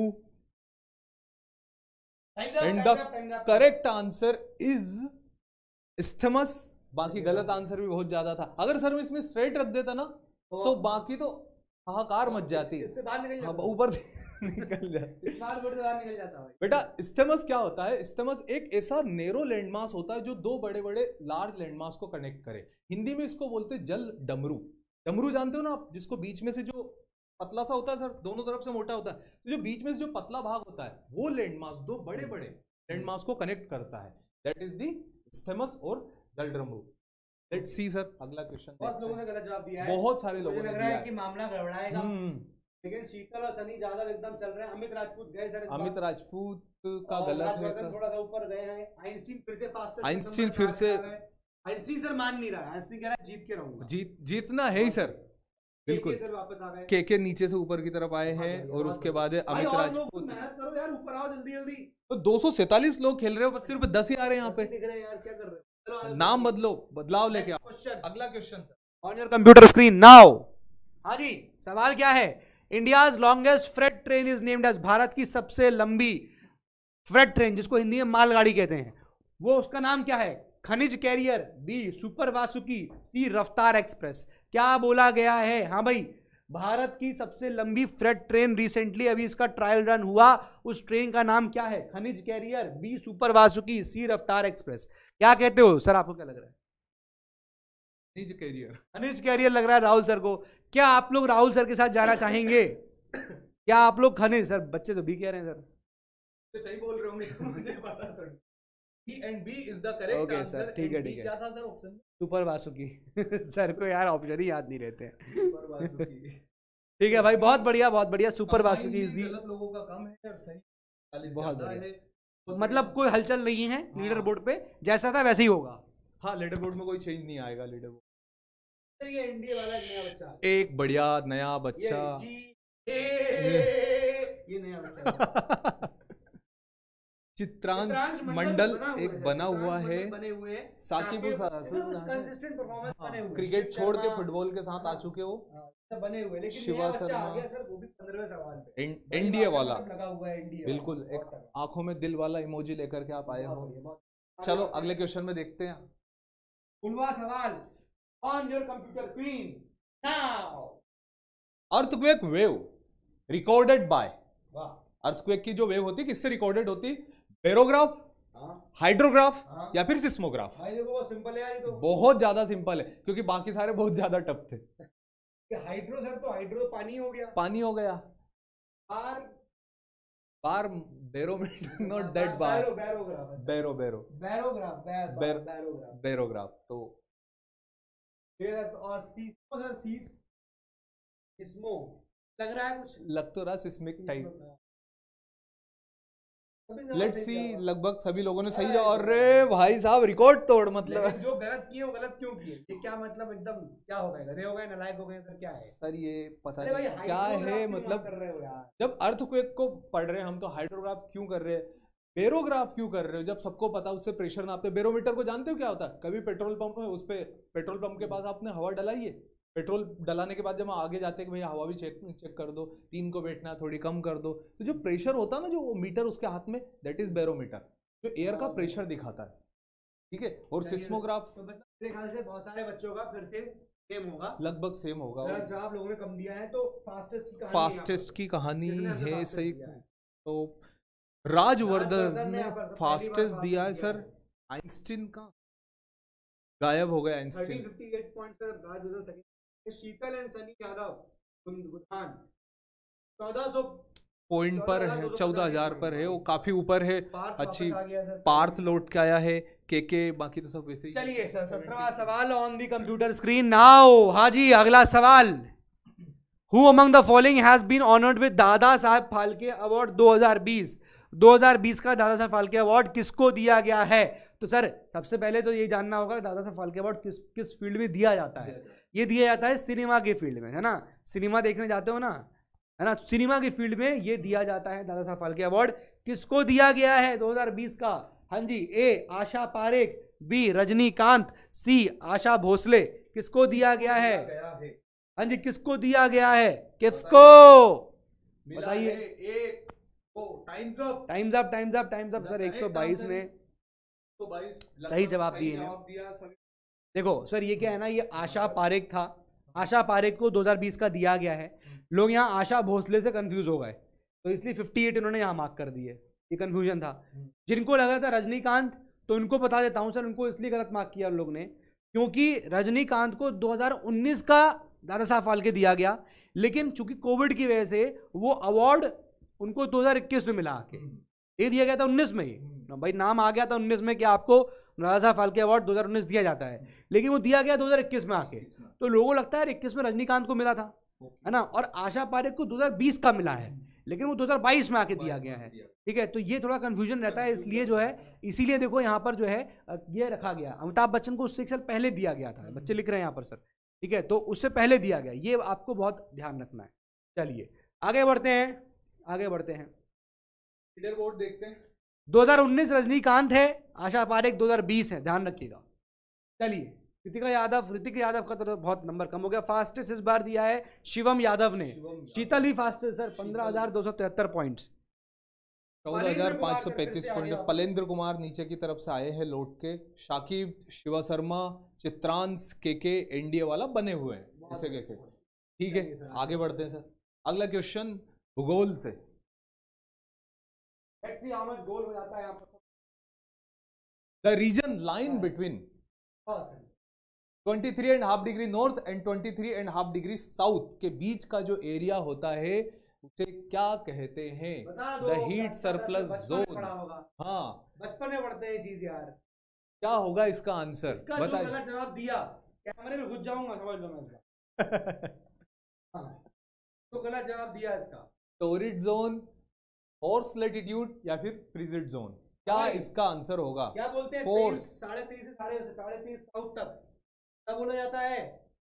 and the correct answer is isthmus. बाकी गलत आंसर भी बहुत ज्यादा था। अगर सर मैं इसमें स्ट्रेट रख देता ना तो बाकी तो हाहाकार मच जाती है, इससे बाहर निकल जाता, ऊपर निकल जाती इस बार बोर्ड से बाहर निकल जाता है। बेटा इस्थमस क्या होता है? इस्थमस एक ऐसा नेरो लैंडमास होता है जो दो बड़े बड़े लार्ज लैंडमास को कनेक्ट करे। हिंदी में इसको बोलते हैं जल डमरू। डमरू जानते हो ना आप, जिसको बीच में से जो पतला सा होता है सर, दोनों तरफ से मोटा होता है, तो जो बीच में से जो पतला भाग होता है वो लैंडमास दो बड़े बड़े लैंडमास को कनेक्ट करता है, दैट इज द इस्थमस और जल डमरू। लेट्स सी सर अगला क्वेश्चन। बहुत लोगों ने गलत जवाब दिया है, बहुत सारे लोगों मुझे ने लग रहा दिया है कि मामला गड़बड़ाएगा, हम्म, लेकिन शीतल और सनी यादव एकदम चल रहे हैं। अमित राजपूत गए सर इस बार। अमित राजपूत का और गलत है राजवर्धन तो थोड़ा सा ऊपर गए हैं। आइंस्टीन फिर से फास्टेस्ट, आइंस्टीन फिर से, आइंस्टीन सर मान नहीं रहा है, आइंस्टीन कह रहा है जीत के रहूंगा। जीत जीतना है ही सर, बिल्कुल। सर वापस आ गए। के के नीचे से ऊपर की तरफ आए हैं और उसके बाद है भाई अमित और लोग राजपूत। मेहनत करो यार, ऊपर आओ जल्दी जल्दी। तो दो सौ सैतालीस लोग खेल रहे हो, बस सिर्फ दस ही आ रहे हैं यहाँ पे। दिख रहे हैं यार, क्या कर रहे हो? चलो आगे नाम बदलो, बदलाव लेके आओ। क्वेश्चन अगला question sir on your computer screen now. हाँ जी, सवाल क्या है? India's longest freight train is named as, Bharat की सबसे लंबी फ्रेट ट्रेन जिसको हिंदी में मालगाड़ी कहते हैं, वो उसका नाम क्या है? Khanij carrier, B super Vasuki, C Raftaar express. क्या बोला गया है? हाँ भाई, भारत की सबसे लंबी फ्रेट ट्रेन रिसेंटली अभी इसका ट्रायल रन हुआ, उस ट्रेन का नाम क्या है? Khanij carrier, B super Vasuki, C Raftaar express. क्या कहते हो सर, आपको क्या लग रहा है? खनिज कैरियर, खनिज कैरियर लग रहा है राहुल सर को। क्या आप लोग राहुल सर के साथ जाना चाहेंगे? क्या आप लोग खनिज, सर बच्चे तो भी कह रहे हैं सर, तो सही बोल रहे होंगे मुझे पता था। B and B is the correct Okay, answer. sir, ठीक है, ठीक है। क्या था sir option? Super Vasuki. Sir को यार ऑप्शन ही याद नहीं रहते हैं। सुपर वासुकी। ठीक है भाई, बहुत बढ़िया बहुत बढ़िया। Super Combined Vasuki is the, गलत लोगों का कम है और सही चालीस बहुत ज्यादा बढ़िया। है। मतलब कोई हलचल नहीं है लीडर बोर्ड पे, जैसा था वैसे ही होगा। हाँ, लीडर बोर्ड में कोई चेंज नहीं आएगा। लीडर बोर्ड सर ये एनडीए वाला नया बच्चा, एक बढ़िया नया बच्चा, ये जी ए, ये नया बच्चा चित्रांश चित्रांश मंडल बना हुआ एक है, बना चित्रांश हुआ है। मंडल बने हुए हैं। साकिब कंसिस्टेंट परफॉर्मेंस बने हुए हैं। क्रिकेट शिव छोड़ के शर्मा, फुटबॉल के साथ आ चुके हो। हाँ, सब बने हुए, लेकिन शिवा नया बच्चा आ शर्मा। गया सर, वो भी पंद्रहवें सवाल पे। एन- एनडीए वाला, लगा हुआ है एनडीए बिल्कुल वाला, एक बहुत तगड़ा। आंखों में दिल वाला इमोजी लेकर के आप आए बहुत हो। बढ़िया, बहुत- चलो अगले क्वेश्चन में देखते हैं। उनवा सवाल on your computer screen now. Earthquake wave recorded by, वाह, अर्थक्वेक की जो वेव होती है किससे रिकॉर्डेड होती? बेरोग्राफ, हाइड्रोग्राफ हाँ। या फिर सिस्मोग्राफ? भाई देखो बहुत सिंपल है यार ये तो। बहुत ज्यादा सिंपल है क्योंकि बाकी सारे बहुत ज्यादा टफ थे। हाइड्रो सर तो हाइड्रो पानी हो गया। पानी हो गया। बार बार barometer not that bar. Barograph baro baro barograph bar- barograph barograph तो फिर और सीस्मो सर सीस सिस्मो लग रहा है कुछ। लग तो रहा seismic type. Let's let's see, लगभग सभी लोगों ने सही जवाब। अरे भाई साहब रिकॉर्ड तोड़ मतलब। जो गलत किए वो गलत क्यों किए? ये क्या मतलब एकदम क्या हो गए? गधे हो गए, नालायक हो गए सर? क्या है सर ये पता अरे भाई नहीं क्या है मतलब। कर रहे हो यार? जब अर्थक्वेक को पढ़ रहे हैं हम तो हाइड्रोग्राफ क्यों कर रहे हैं, बेरोग्राफ क्यों कर रहे हो? जब सबको पता उससे प्रेशर नापते। बैरोमीटर को जानते हो क्या होता है? कभी पेट्रोल पंप में उस पे पेट्रोल पंप के पास आपने हवा डलाई है? पेट्रोल डलाने के बाद जब हम आगे जाते हैं कि भैया हवा भी चेक चेक कर दो, तीन को बैठना है, थोड़ी कम कर दो, तो जो प्रेशर होता है ना, जो वो मीटर उसके हाथ में, दैट इज बैरोमीटर, जो एयर का प्रेशर दिखाता है। ठीक है। और सिस्मोग्राफ तो मतलब मेरे ख्याल से बहुत सारे बच्चों का फिर से सेम होगा, लगभग सेम होगा। अगर जवाब लोगों ने कम दिया है तो फास्टेस्ट की कहानी फास्टेस्ट की कहानी किसने है fastest सही। दिया है? तो राजवर्धन राजवर्धन ने ने यहाँ पर पहली बार फास्टेस्ट दिया है fastest सर। आइंस्टीन का गायब हो गया Einstein. Thirteen fifty eight point sir Rajvardhan second. Sheetal and Sunny Yadav गुजरान चौदह सौ पॉइंट पर है, चौदह हजार पर है, वो काफी ऊपर है। पार्थ अच्छी वापस आ गया सर। पार्थ लौट के आया है। के के बाकी तो सब वैसे ही। चलिए सर सत्रहवां सवाल on the computer screen now. हाँ जी अगला सवाल। Who among the following has been honoured with Dada Saheb Phalke award दो हज़ार बीस? दो हज़ार बीस का दादा साहब फाल्के अवार्ड किसको दिया गया है? तो सर सबसे पहले तो ये जानना होगा दादा साहब फाल्के अवार्ड किस किस फील्ड में दिया जाता है। ये दिया जाता है सिनेमा के फील्ड में, है ना? सिनेमा देखने जाते हो ना, है ना? सिनेमा की फील्ड में ये दिया जाता है दादा साहब फाल्के अवार्ड। किसको दिया गया है दो हज़ार बीस का? हाँ जी, A Asha Parekh, B Rajinikanth, C Asha Bhosle. किसको दिया गया है? हाँ जी किसको दिया गया है? किसको बताइए? Times up times up times up times up sir एक सौ बाईस ने सही जवाब दिए हैं। देखो सर ये क्या है ना, ये आशा पारेख था। आशा पारेख को दो हज़ार बीस का दिया गया है। लोग यहाँ आशा भोसले से कंफ्यूज हो गए तो इसलिए अट्ठावन इन्होंने यहाँ मार्क कर दिए। ये कंफ्यूजन था। जिनको लगा था रजनीकांत तो उनको बता देता हूँ सर, उनको इसलिए गलत मार्क किया उन लोग ने क्योंकि रजनीकांत को दो हज़ार उन्नीस का दादा साहब फाल्के दिया गया, लेकिन चूंकि कोविड की वजह से वो अवार्ड उनको दो हज़ार इक्कीस में मिला आके। ये दिया गया था उन्नीस में ही ना भाई, नाम आ गया था उन्नीस में कि आपको दादा साहब फाल्के अवार्ड दो हज़ार उन्नीस दिया जाता है, लेकिन वो दिया गया दो हज़ार इक्कीस में आके। तो लोगों को लगता है इक्कीस में रजनीकांत को मिला था, है ना, और आशा पारेख को दो हज़ार बीस का मिला है, लेकिन वो दो हज़ार बाईस में आके दिया गया है। ठीक है, तो ये थोड़ा कंफ्यूजन रहता है, इसलिए जो है इसीलिए देखो यहाँ पर जो है ये रखा गया। अमिताभ बच्चन को उससे एक साल पहले दिया गया था, बच्चे लिख रहे हैं यहाँ पर सर। ठीक है, तो उससे पहले दिया गया, ये आपको बहुत ध्यान रखना है। चलिए आगे बढ़ते हैं, आगे बढ़ते हैं। लीडर बोर्ड देखते हैं। दो हज़ार उन्नीस रजनीकांत है, आशा पारेख दो हज़ार बीस है, ध्यान रखिएगा। चलिए ऋतिका यादव, ऋतिक यादव का तो बहुत नंबर कम हो गया। फास्टेस्ट इस बार दिया है शिवम यादव ने। शीतल भी फास्टेस्ट सर, पंद्रह हजार दो सौ तिहत्तर पॉइंट, चौदह हजार पाँच सौ पैंतीस पॉइंट। पलेंद्र कुमार नीचे की तरफ से आए हैं लौट के। शाकिब, शिवा शर्मा, चित्रांश, के के एनडीए वाला बने हुए हैं इसे कैसे। ठीक है आगे बढ़ते हैं सर। अगला क्वेश्चन भूगोल से। गोल हो जाता है आपको। द रीजन लाइन बिटवीन तेईस and half degree north and तेईस एंड हाफ डिग्री साउथ के बीच का जो एरिया होता है उसे क्या कहते हैं? The heat surplus zone. हाँ बचपन में पढ़ते हैं चीज यार। क्या होगा इसका आंसर? बताइए। गलत जवाब दिया कैमरे में घुस जाऊंगा, समझ लो मैं इसका। हाँ, तो गलत जवाब दिया इसका। टोरिड जोन, हॉर्स लैटिट्यूड या फिर फ्रिजिड जोन, क्या इसका आंसर होगा? क्या बोलते हैं? फोर्स साढ़े तेईस से साढ़े साढ़े तेईस साउथ तक क्या बोला जाता है?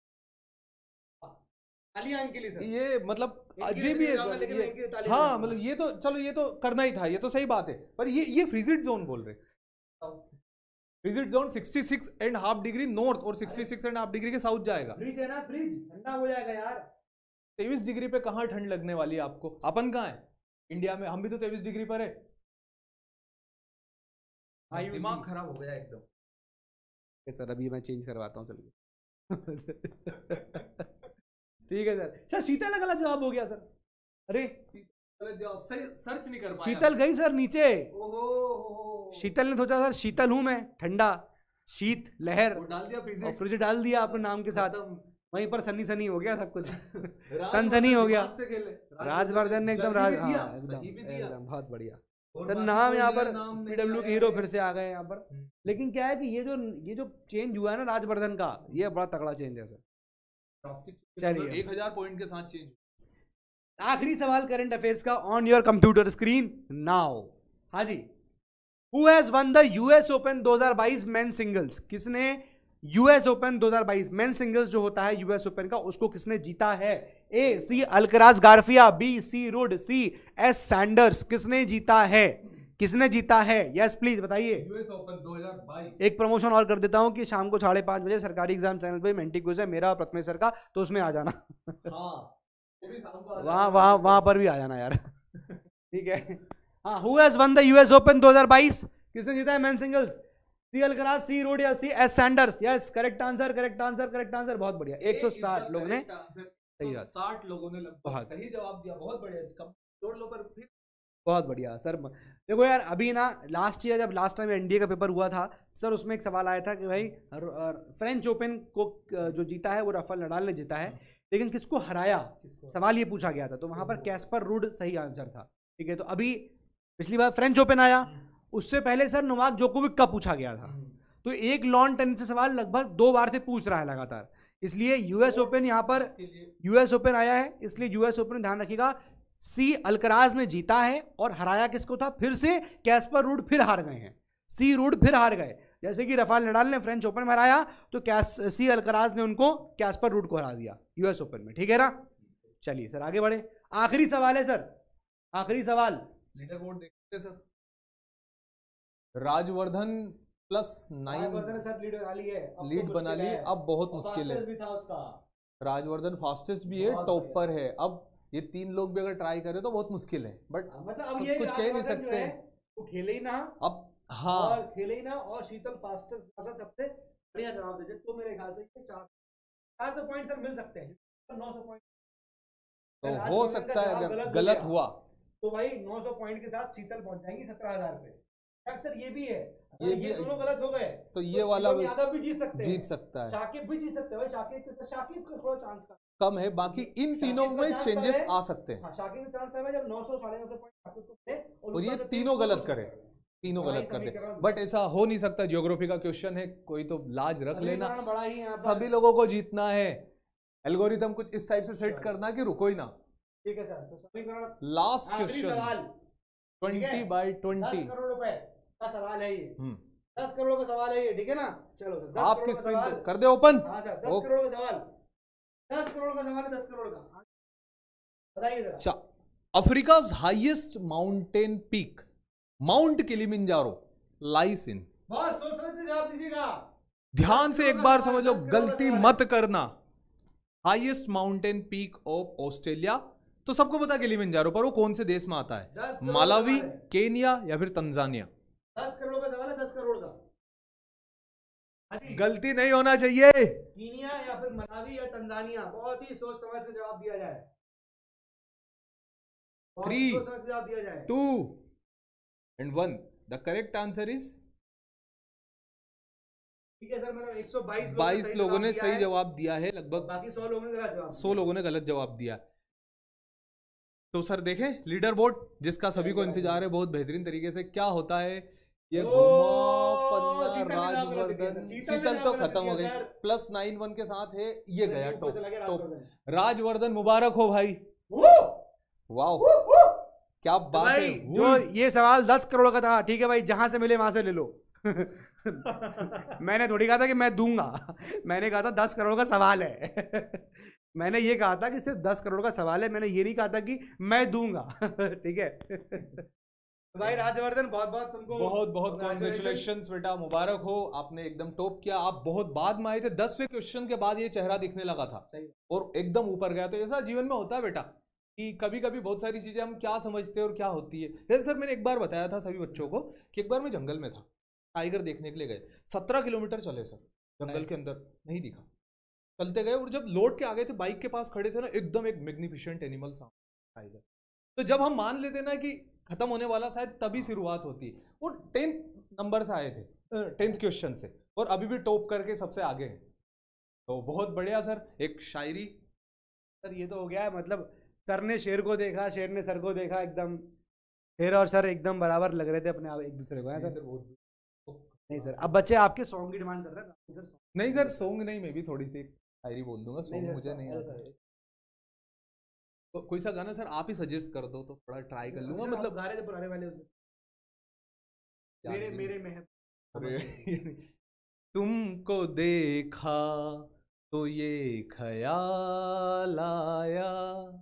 के लिए सर। ये मतलब अजीब ही है सर ये। हाँ मतलब ये तो चलो ये तो करना ही था, ये तो सही बात है, पर ये ये फ्रिजिड जोन बोल रहे। फ्रिजिड जोन छियासठ एंड हाफ डिग्री नॉर्थ और छियासठ एंड हाफ डिग्री के साउथ जाएगा। फ्रिज है ना, फ्रिज ठंडा हो जाएगा यार। तेईस डिग्री पे कहाँ ठंड लगने वाली है आपको? अपन कहाँ है इंडिया में? हम भी तो तेईस डिग्री पर है। दिमाग खराब हो गया एकदम। सर अभी मैं चेंज करवाता हूँ, चलिए। ठीक है सर। सर शीतल का गलत जवाब हो गया सर। अरे सर्च नहीं कर पाया। शीतल गई सर नीचे। ओहो, शीतल ने सोचा सर शीतल हूं मैं, ठंडा, शीत लहर, वो डाल दिया फ्रिज और फ्रिज डाल दिया अपने नाम के साथ। वहीं पर सनी सनी हो गया सब कुछ। राजवर्धन सनसनी हो गया। दिमाग से खेले। राजवर्धन ने एकदम जल्दी राज भी दिया, हाँ, एकदम सही भी दिया। एकदम बहुत बढ़िया और सर। बाकी नाम कोई यहाँ नया पर नाम नहीं पीडब्ल्यू के आया हीरो है। फिर से आ गए यहाँ पर। लेकिन क्या है कि ये जो ये जो चेंज हुआ है ना राजवर्धन का, ये बड़ा तगड़ा चेंज है सर। चलिए। एक हजार पॉइंट के साथ चेंज। आखिरी सवाल करंट अफेयर्स का on your computer screen now. हाँ जी। Who has won the US open दो हज़ार बाईस मेन सिंगल्स? किसने यूएस ओपन दो हज़ार बाईस मेन सिंगल्स जो होता है यूएस ओपन का, उसको किसने जीता है? A C Alcaraz Garfia, B C Ruud, C S Sanders. किसने जीता है? किसने जीता है? यस प्लीज बताइए। यूएस ओपन दो हज़ार बाईस। एक प्रमोशन और कर देता हूं कि शाम को साढ़े पांच बजे सरकारी एग्जाम चैनल पे मेंटी क्विज है मेरा और प्रथमेश सर का, तो उसमें आ जाना। हाँ, वहां वहां वहां पर भी आ जाना यार। ठीक है। हाँ, who has won the US open दो हज़ार बाईस? किसने जीता है men singles? C Alcaraz, C Ruud या C S Sanders? Yes, correct answer, correct answer, correct answer. बहुत बढ़िया। एक सौ साठ लोग ने सही बात। साठ लोगों ने लगभग सही जवाब दिया। बहुत बढ़िया। कम जोड़ लो पर फिर। बहुत बढ़िया सर। देखो यार, अभी ना लास्ट ईयर जब लास्ट टाइम एनडीए का पेपर हुआ था सर, उसमें एक सवाल आया था कि भाई फ्रेंच ओपन को जो जीता है वो राफेल नडाल ने जीता है, लेकिन किसको हराया? किसको? सवाल ये पूछा गया था, तो वहां पर कैस्पर रूड सही आंसर था। ठीक है, तो अभी पिछली बार फ्रेंच ओपन आया, उससे पहले सर नोवाक जोकोविक का पूछा गया था। तो एक लॉन टेनिस से सवाल लगभग दो बार से पूछ रहा है लगातार, इसलिए यूएस ओपन यहाँ पर यूएस ओपन आया है, इसलिए यूएस ओपन ध्यान रखिएगा। सी अल्कराज ने जीता है और हराया किसको था? फिर से कैस्पर रूड फिर हार गए हैं। सी रूड फिर हार गए, जैसे कि राफेल नडाल ने फ्रेंच ओपन में हराया, तो कैस सी अल्कराज ने उनको कैस्पर रूड को हरा दिया यूएस ओपन में। ठीक है ना? चलिए सर आगे बढ़े। आखिरी सवाल है सर, आखिरी सवाल। लीडर बोर्ड देखते sir. Rajvardhan plus nine sir lead बना ली है, लीड बना ली। अब बहुत मुश्किल है। भी था उसका। राजवर्धन फास्टेस्ट भी है, टॉप पर है। अब ये तीन लोग भी अगर ट्राई करें तो बहुत मुश्किल है, बट मतलब अब ये कुछ कह नहीं सकते। वो खेले ही ना अब, हाँ, और खेले ही ना, और शीतल फास्टेस्ट सबसे बढ़िया जवाब दे, तो मेरे ख्याल से ये चार चार सौ पॉइंट सर मिल सकते हैं। नौ सौ पॉइंट तो हो सकता है अगर गलत हुआ तो भाई नौ सौ पॉइंट के साथ शीतल पहुंच जाएंगी सत्रह हजार पे। सर ये भी है, ये, ये दोनों गलत हो गए तो ये वाला यादव भी जीत सकते जीत सकता है, शाकिब भी जीत सकते हैं। शाकिब के शाकिब का थोड़ा चांस कम है, बाकी इन तीनों में चेंजेस आ सकते हैं। शाकिब में चांस है जब नौ सौ साढ़े नौ सौ पॉइंट शाकिब को मिले और ये तीनों गलत करे, तीनों गलत कर दे, बट ऐसा हो नहीं सकता। ज्योग्राफी का क्वेश्चन है, कोई तो लाज रख लेना, सभी लोगों को जीतना है। एल्गोरिथम कुछ इस टाइप से सेट करना कि रुको ही ना। ठीक है सर, तो समीकरण last question twenty by twenty crore रुपए का सवाल है ये। दस करोड़ का सवाल है ये, ठीक है ना? चलो सर, आपकी स्क्रीन पे कर दे ओपन। हाँ सर, दस करोड़ का सवाल, दस करोड़ का सवाल है, दस करोड़ का। बताइए जरा। अच्छा, Africa's highest mountain peak mount Kilimanjaro lies in. बहुत सोच समझ के जवाब दीजिएगा, ध्यान से एक बार समझ लो, गलती मत करना। Highest mountain peak of Australia, तो सबको पता किलिमंजारो, पर वो कौन से देश में आता है? मालावी, केनिया या फिर तंजानिया? दस करोड़ का सवाल है, दस करोड़ का। गलती नहीं होना चाहिए। कीनिया या फिर मलावी या तंजानिया, बहुत ही सोच समझ से जवाब दिया जाए। थ्री, जवाब दिया जाए। Two and one. The correct answer is, ठीक है सर, मतलब एक सौ बाईस बाईस लोगों ने सही जवाब दिया है, लगभग बाकी सौ लोगों ने गलत जवाब सौ लोगों ने गलत जवाब दिया। तो सर देखें लीडर बोर्ड, जिसका सभी को इंतजार है बहुत बेहतरीन तरीके से, क्या होता है ये घुमा पन्ना राजवर्धन। शीतल तो खत्म हो गई, प्लस नाइन वन के साथ है, ये गया टॉप टॉप। राजवर्धन मुबारक हो भाई, वाह क्या बात है। जो ये सवाल दस करोड़ का था, ठीक है भाई, जहां से मिले वहां से ले लो। मैंने थोड़ी कहा था कि मैं दूंगा, मैंने कहा था दस करोड़ का सवाल है। मैंने ये कहा था कि सिर्फ दस करोड़ का सवाल है, मैंने ये नहीं कहा था कि मैं दूंगा। ठीक है भाई राजवर्धन, बहुत बहुत तुमको बहुत बहुत कॉन्ग्रेचुलेशंस बेटा, मुबारक हो, आपने एकदम टॉप किया। आप बहुत बाद में आए थे, दसवें क्वेश्चन के बाद ये चेहरा दिखने लगा था और एकदम ऊपर गया। तो ऐसा जीवन में होता है बेटा कि कभी कभी बहुत सारी चीजें हम क्या समझते हैं और क्या होती है। जैसे सर मैंने एक बार बताया था सभी बच्चों को कि एक बार मैं जंगल में था, टाइगर देखने के लिए गए, सत्रह किलोमीटर चले सर जंगल के अंदर, नहीं दिखा। चलते गए और जब लौट के आ गए थे, बाइक के पास खड़े थे ना, एकदम एक मैग्निफिसेंट एनिमल सामने टाइगर। तो जब हम मान लेते ना कि खत्म होने वाला, शायद तभी शुरुआत होती है। वो टेंथ नंबर से आए थे, टेंथ क्वेश्चन से, और अभी भी टॉप करके सबसे आगे हैं। तो बहुत बढ़िया सर। एक शायरी सर, ये तो हो गया है, मतलब सर ने शेर को देखा, शेर ने सर को देखा, एकदम शेर और सर एकदम बराबर लग रहे थे अपने आप एक दूसरे को, है सर? नहीं सर, अब बच्चे आपके सॉन्ग की डिमांड कर रहे हैं सर। नहीं सर, सॉन्ग नहीं, मैं भी थोड़ी सी शायरी बोल दूंगा, सॉन्ग मुझे नहीं आता। तो कोई सा गाना सर आप ही सजेस्ट कर दो तो थोड़ा ट्राई कर लूंगा। मतलब गा रहे थे पुराने वाले मेरे मेरे में तुमको देखा तो ये ख्याल आया,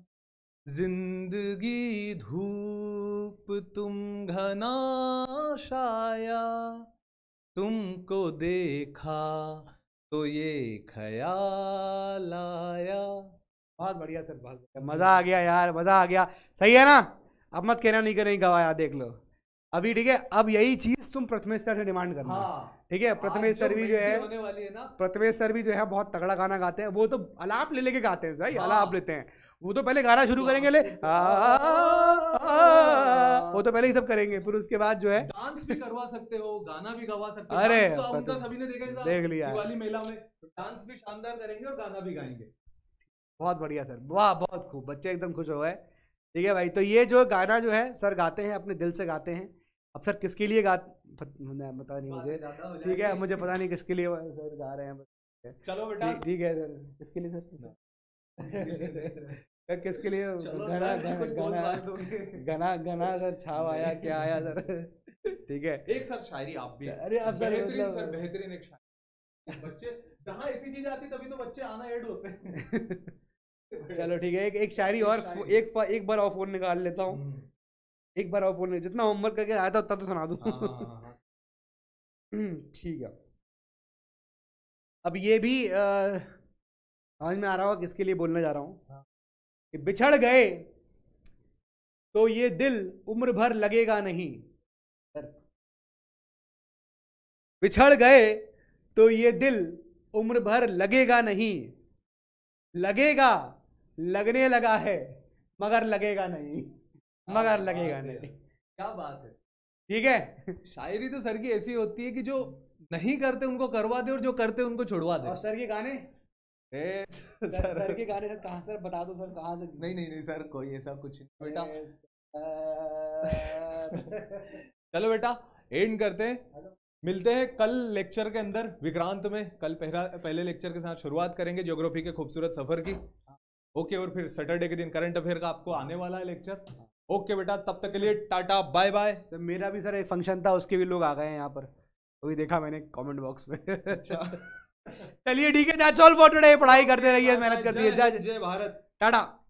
जिंदगी धूप तुम घना छाया, तुमको देखा तो ये ख्याल आया। बहुत बढ़िया सर, बहुत बढ़िया, मजा आ गया यार, मजा आ गया। सही है ना? अब मत कहना नहीं करें गवाया, देख लो अभी, ठीक है? अब यही चीज तुम प्रथमेश सर से डिमांड करना, हाँ, ठीक है? प्रथमेश सर भी जो है, होने वाली है ना, प्रथमेश सर भी जो है बहुत तगड़ा गाना गाते हैं। वो तो अलाप ले लेके गाते हैं, सही अलाप लेते हैं। वो तो पहले गाना शुरू करेंगे, ले वो तो पहले ही सब करेंगे, फिर उसके बाद जो है डांस भी करवा सकते हो, गाना भी गवा सकते हो। अरे तो उनका सभी ने देखा था, देख लिया दिवाली मेला में डांस भी शानदार करेंगे और गाना भी गाएंगे। बहुत बढ़िया सर, वाह, बहुत खूब, बच्चे एकदम खुश हो गए। ठीक है भाई, तो ये जो गाना जो है सर गाते हैं, अपने दिल से गाते हैं। अब सर किसके लिए गा पता नहीं मुझे, ठीक है, मुझे पता नहीं किसके लिए सर गा रहे हैं। चलो बेटा, ठीक है सर, किसके लिए सर? किसके लिए गाना गाना गाना गाना सर? छाव आया, क्या आया सर? ठीक है, एक सर शायरी आप भी। अरे अब सर बेहतरीन सर, बेहतरीन एक शायरी। बच्चे जहाँ ऐसी चीज आती तभी तो बच्चे आना ऐड होते हैं। चलो ठीक है, एक एक शायरी और, एक एक बार और फोन निकाल लेता हूँ, एक बार और फोन, जितना होमवर्क करके आया था उतना तो सुना दूं। ठीक है, अब ये भी समझ में आ रहा होगा किसके लिए बोलने जा रहा हूँ। कि बिछड़ गए तो ये दिल उम्र भर लगेगा नहीं, बिछड़ गए तो ये दिल उम्र भर लगेगा नहीं, लगेगा लगने लगा है मगर लगेगा नहीं, मगर लगेगा नहीं। क्या बात है, ठीक है। शायरी तो सर की ऐसी होती है कि जो नहीं करते उनको करवा दे और जो करते उनको छुड़वा दे। और सर के गाने, ए, सर, सर, सर के गाने सर कहाँ, सर बता दो सर कहाँ से? नहीं नहीं नहीं सर, कोई ऐसा कुछ नहीं बेटा। चलो बेटा, एंड करते हैं, मिलते हैं कल लेक्चर के अंदर विक्रांत में। कल पहला पहले लेक्चर के साथ शुरुआत करेंगे ज्योग्राफी के खूबसूरत सफर की। ओके, और फिर सैटरडे के दिन करंट अफेयर का आपको आने वाला है लेक्चर। ओके बेटा, तब तक के लिए टाटा बाय बाय। तो मेरा भी सर एक फंक्शन था, उसके भी लोग आ गए हैं यहाँ पर, वही देखा मैंने कमेंट बॉक्स में। अच्छा चलिए ठीक है, दैट्स ऑल फॉर टुडे। पढ़ाई करते रहिए, मेहनत करते रहिए। जय जय भारत, टाटा।